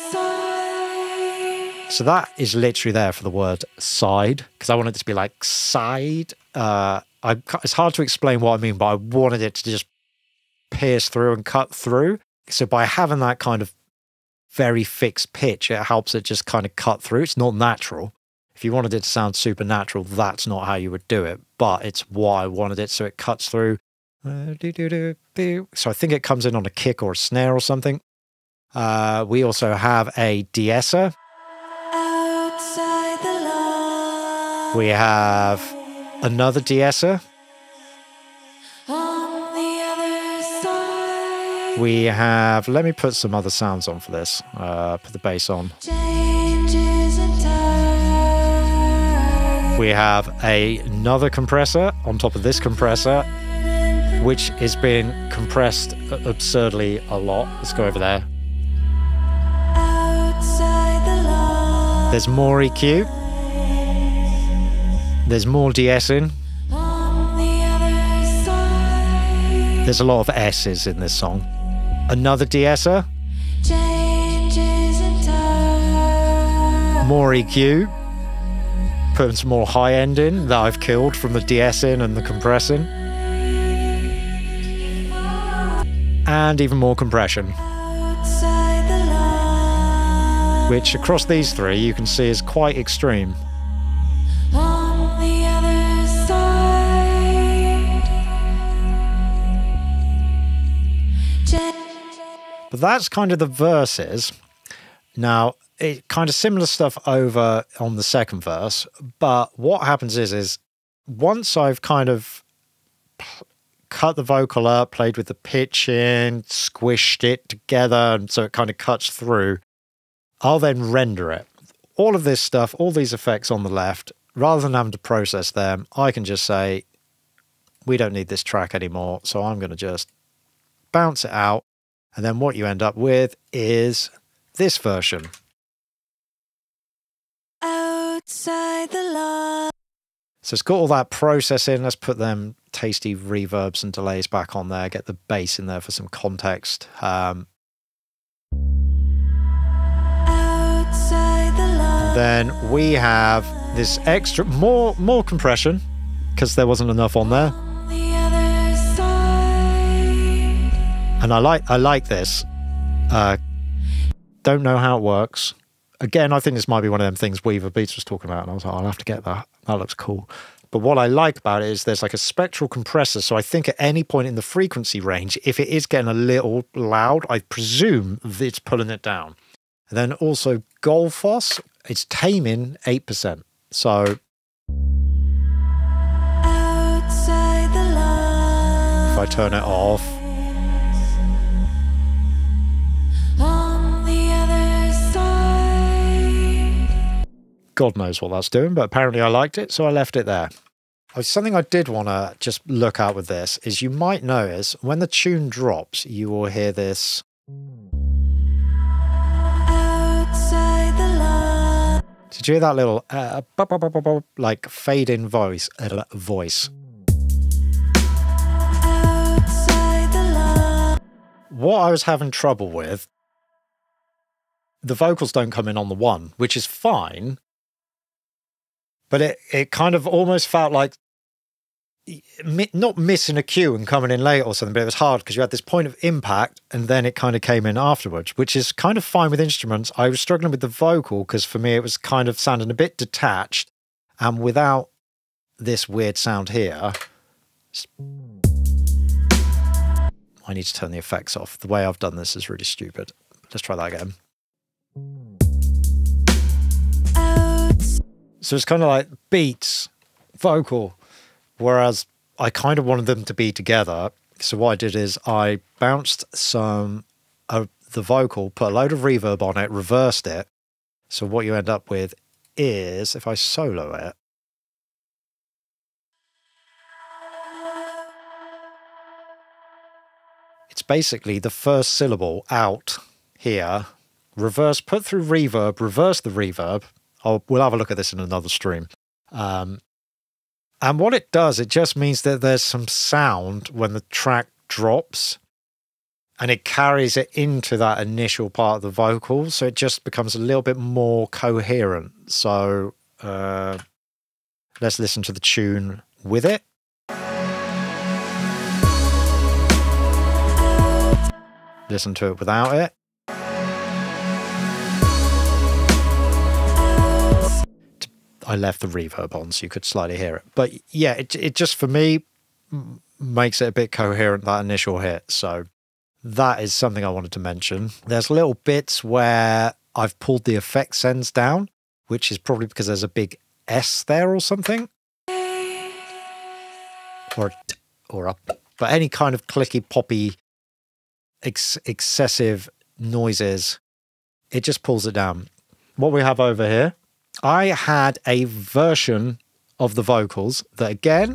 So that is literally there for the word side, because I wanted it to be like side. Uh, I, it's hard to explain what I mean, but I wanted it to just pierce through and cut through. So by having that kind of very fixed pitch, it helps it just kind of cut through. It's not natural. If you wanted it to sound supernatural, that's not how you would do it, but it's why I wanted it, so it cuts through. So I think it comes in on a kick or a snare or something. Uh, we also have a de-esser. We have another de-esser. We have, let me put some other sounds on for this. Uh, put the bass on. We have a, another compressor on top of this compressor, which has been compressed absurdly a lot. Let's go over there. There's more E Q. There's more de-essing. There's a lot of S's in this song. Another de-esser. More E Q. Putting some more high end in that I've killed from the de-essing and the compressing. And even more compression. Which across these three you can see is quite extreme. But that's kind of the verses. Now, it kind of similar stuff over on the second verse, but what happens is, is once I've kind of cut the vocal up, played with the pitch in, squished it together, and so it kind of cuts through, I'll then render it. All of this stuff, all these effects on the left, rather than having to process them, I can just say, we don't need this track anymore, so I'm going to just bounce it out. And then what you end up with is this version. Outside the line. So it's got all that processing. Let's put them tasty reverbs and delays back on there. Get the bass in there for some context. Um, outside the line. Then we have this extra, more, more compression, because there wasn't enough on there. And I like, I like this. Uh, don't know how it works. Again, I think this might be one of them things Weaver Beats was talking about, and I was like, I'll have to get that. That looks cool. But what I like about it is there's like a spectral compressor, so I think at any point in the frequency range, if it is getting a little loud, I presume that it's pulling it down. And then also Gullfoss, it's taming eight percent. So if I turn it off, God knows what that's doing, but apparently I liked it, so I left it there. Oh, something I did want to just look at with this is you might notice when the tune drops, you will hear this. Did you hear that little uh, bop, bop, bop, bop, like fade-in voice? Uh, voice. What I was having trouble with, the vocals don't come in on the one, which is fine. But it, it kind of almost felt like not missing a cue and coming in late or something, but it was hard because you had this point of impact and then it kind of came in afterwards, which is kind of fine with instruments. I was struggling with the vocal because for me it was kind of sounding a bit detached, and without this weird sound here, I need to turn the effects off. The way I've done this is really stupid. Let's try that again. So it's kind of like beats, vocal, whereas I kind of wanted them to be together. So what I did is I bounced some of the vocal, put a load of reverb on it, reversed it. So what you end up with is, if I solo it, it's basically the first syllable out here, reverse, put through reverb, reverse the reverb. I'll, we'll have a look at this in another stream. Um, and what it does, it just means that there's some sound when the track drops and it carries it into that initial part of the vocal. So it just becomes a little bit more coherent. So uh, let's listen to the tune with it. Listen to it without it. I left the reverb on so you could slightly hear it. But yeah, it, it just, for me, makes it a bit coherent, that initial hit. So that is something I wanted to mention. There's little bits where I've pulled the effect sends down, which is probably because there's a big S there or something. Or, or up. But any kind of clicky, poppy, ex excessive noises, it just pulls it down. What we have over here, I had a version of the vocals that, again,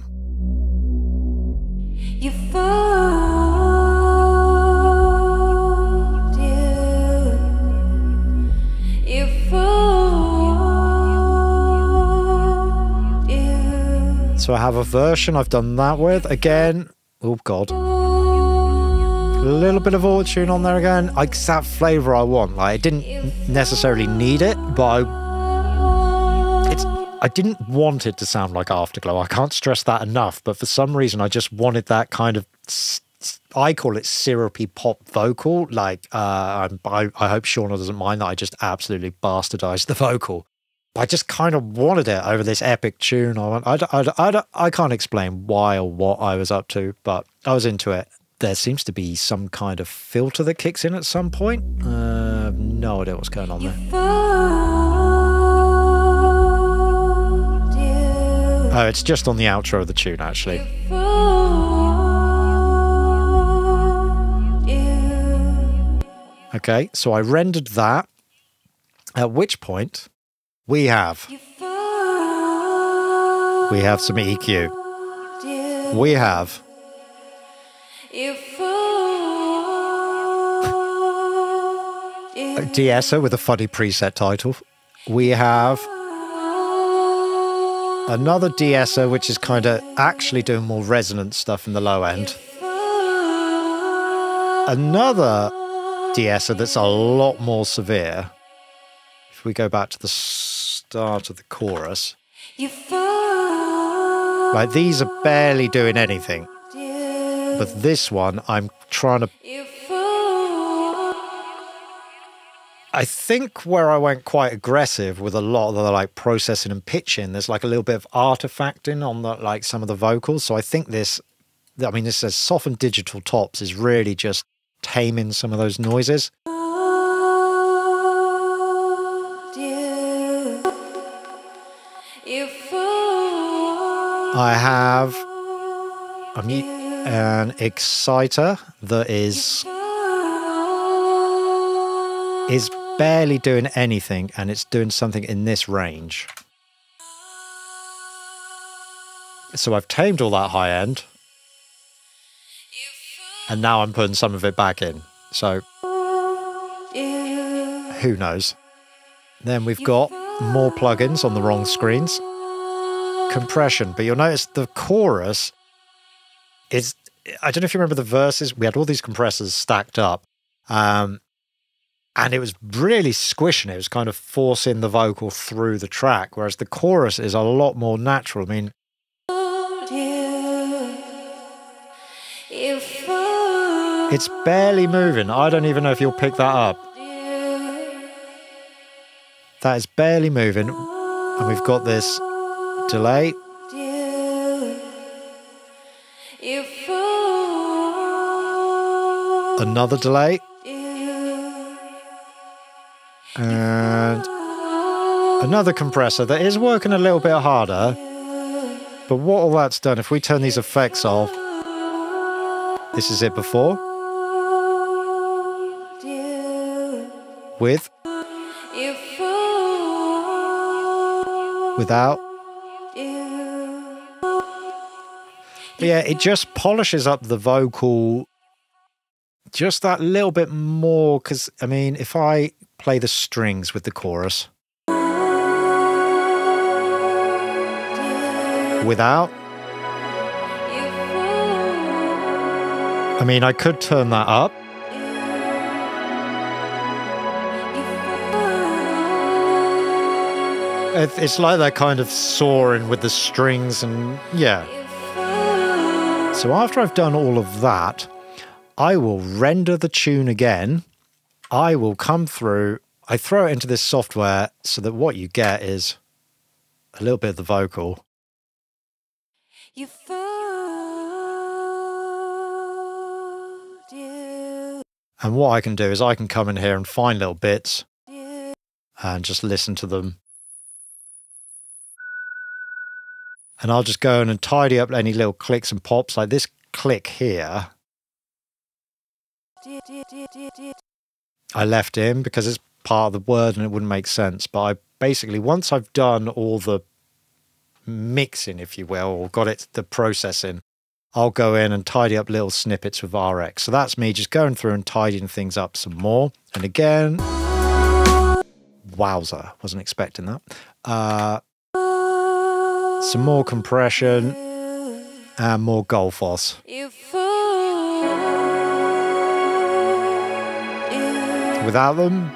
you fooled, you, you fooled, you. So I have a version I've done that with. Again, oh God, a little bit of auto-tune on there again. I, it's that flavour I want. Like, I didn't necessarily need it, but I I didn't want it to sound like Afterglow. I can't stress that enough, but for some reason I just wanted that kind of, I call it syrupy pop vocal. Like, uh, I, I hope Shauna doesn't mind that I just absolutely bastardized the vocal. I just kind of wanted it over this epic tune. I, I, I, I, I can't explain why or what I was up to, but I was into it. There seems to be some kind of filter that kicks in at some point. Uh, no idea what's going on there. Oh, it's just on the outro of the tune, actually. Okay, so I rendered that, at which point we have we have some E Q. We have a de-esser with a funny preset title. We have another de-esser, which is kind of actually doing more resonant stuff in the low end. Another de-esser that's a lot more severe. If we go back to the start of the chorus. Like, these are barely doing anything. But this one, I'm trying to... I think where I went quite aggressive with a lot of the like processing and pitching, there's like a little bit of artifacting on the like some of the vocals. So I think this, I mean, this says softened digital tops is really just taming some of those noises. I have a mute, an exciter that is is barely doing anything, and it's doing something in this range. So I've tamed all that high end, and now I'm putting some of it back in. So who knows? Then we've got more plugins on the wrong screens. Compression, but you'll notice the chorus is, I don't know if you remember the verses, we had all these compressors stacked up, um, and it was really squishing. It was kind of forcing the vocal through the track, whereas the chorus is a lot more natural. I mean, it's barely moving. I don't even know if you'll pick that up. That is barely moving, and we've got this delay. Another delay. And another compressor that is working a little bit harder. But what all that's done, if we turn these effects off, this is it before. With. Without. But yeah, it just polishes up the vocal just that little bit more, because, I mean, if I play the strings with the chorus without, I mean, I could turn that up. It's like they're kind of soaring with the strings, and yeah. So after I've done all of that, I will render the tune again. I will come through, I throw it into this software so that what you get is a little bit of the vocal. You and what I can do is I can come in here and find little bits and just listen to them. And I'll just go in and tidy up any little clicks and pops, like this click here. I left in because it's part of the word and it wouldn't make sense. But I basically, once I've done all the mixing, if you will, or got it the processing, I'll go in and tidy up little snippets with R X. So that's me just going through and tidying things up some more. And again, wowza, wasn't expecting that. Uh, some more compression and more Gullfoss. Without them,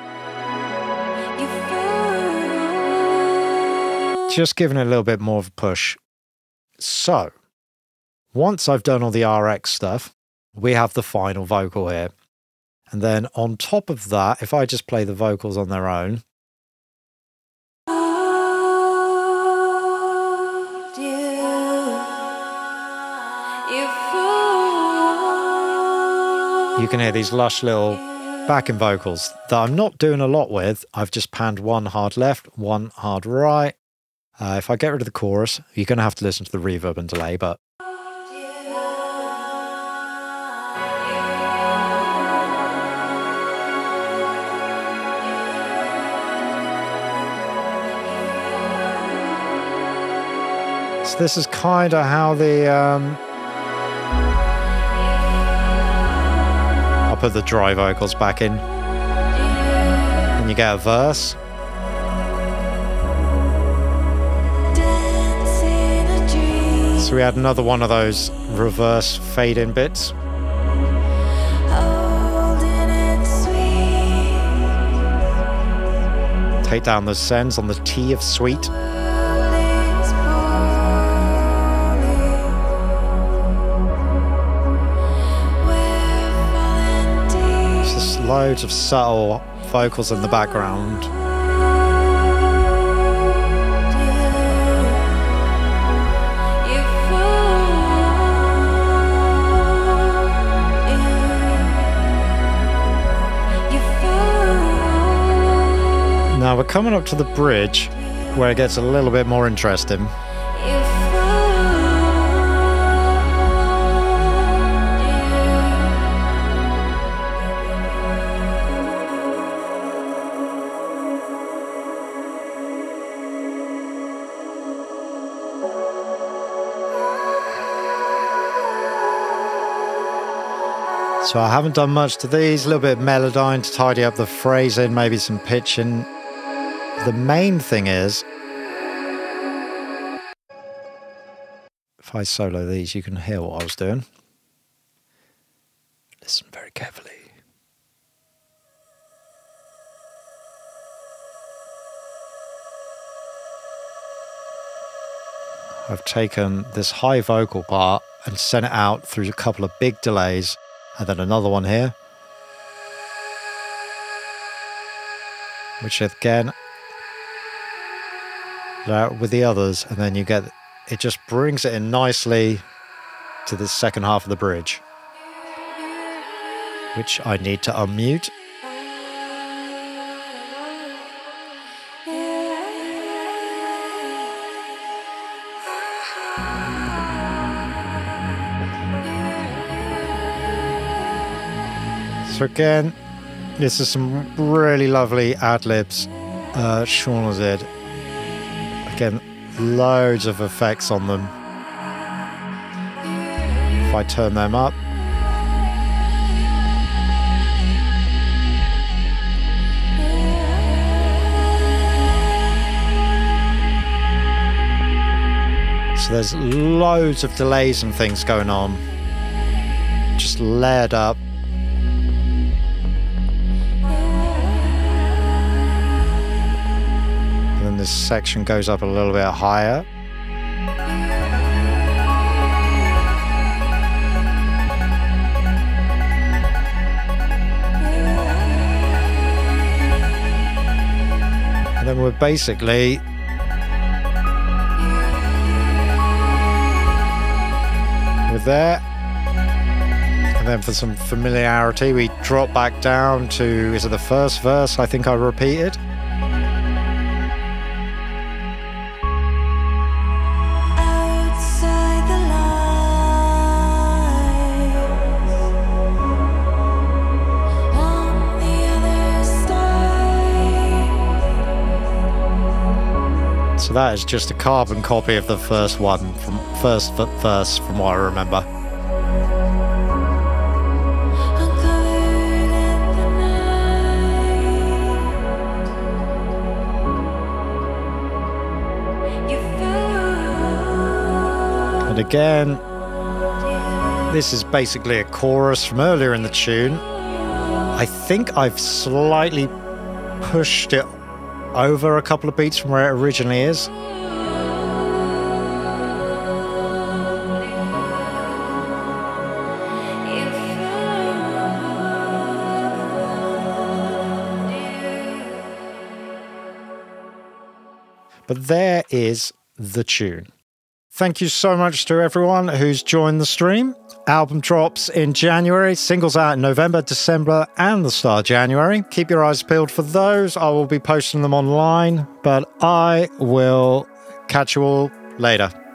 just giving it a little bit more of a push. So, once I've done all the R X stuff, we have the final vocal here. And then on top of that, if I just play the vocals on their own, you can hear these lush little backing vocals that I'm not doing a lot with. I've just panned one hard left, one hard right. Uh, if I get rid of the chorus, you're going to have to listen to the reverb and delay, but so this is kind of how the um I'll put the dry vocals back in, and you get a verse. So we had another one of those reverse fade-in bits. Take down those sends on the T of sweet. loads of subtle vocals in the background. Now we're coming up to the bridge where it gets a little bit more interesting. So I haven't done much to these, a little bit of Melodyne to tidy up the phrasing, maybe some pitching. The main thing is, if I solo these, you can hear what I was doing. Listen very carefully. I've taken this high vocal part and sent it out through a couple of big delays, and then another one here, which again, with the others, and then you get, it just brings it in nicely to the second half of the bridge, which I need to unmute. So again, this is some really lovely ad-libs uh, Shauna did. Again, loads of effects on them. If I turn them up. So there's loads of delays and things going on. Just layered up. This section goes up a little bit higher. And then we're basically we're there. And then for some familiarity, we drop back down to, is it the first verse I think I repeated? So that is just a carbon copy of the first one, from first verse, from what I remember. And again, this is basically a chorus from earlier in the tune. I think I've slightly pushed it over a couple of beats from where it originally is. But there is the tune. Thank you so much to everyone who's joined the stream. Album drops in January, singles out in November, December, and the start of January. Keep your eyes peeled for those. I will be posting them online, but I will catch you all later.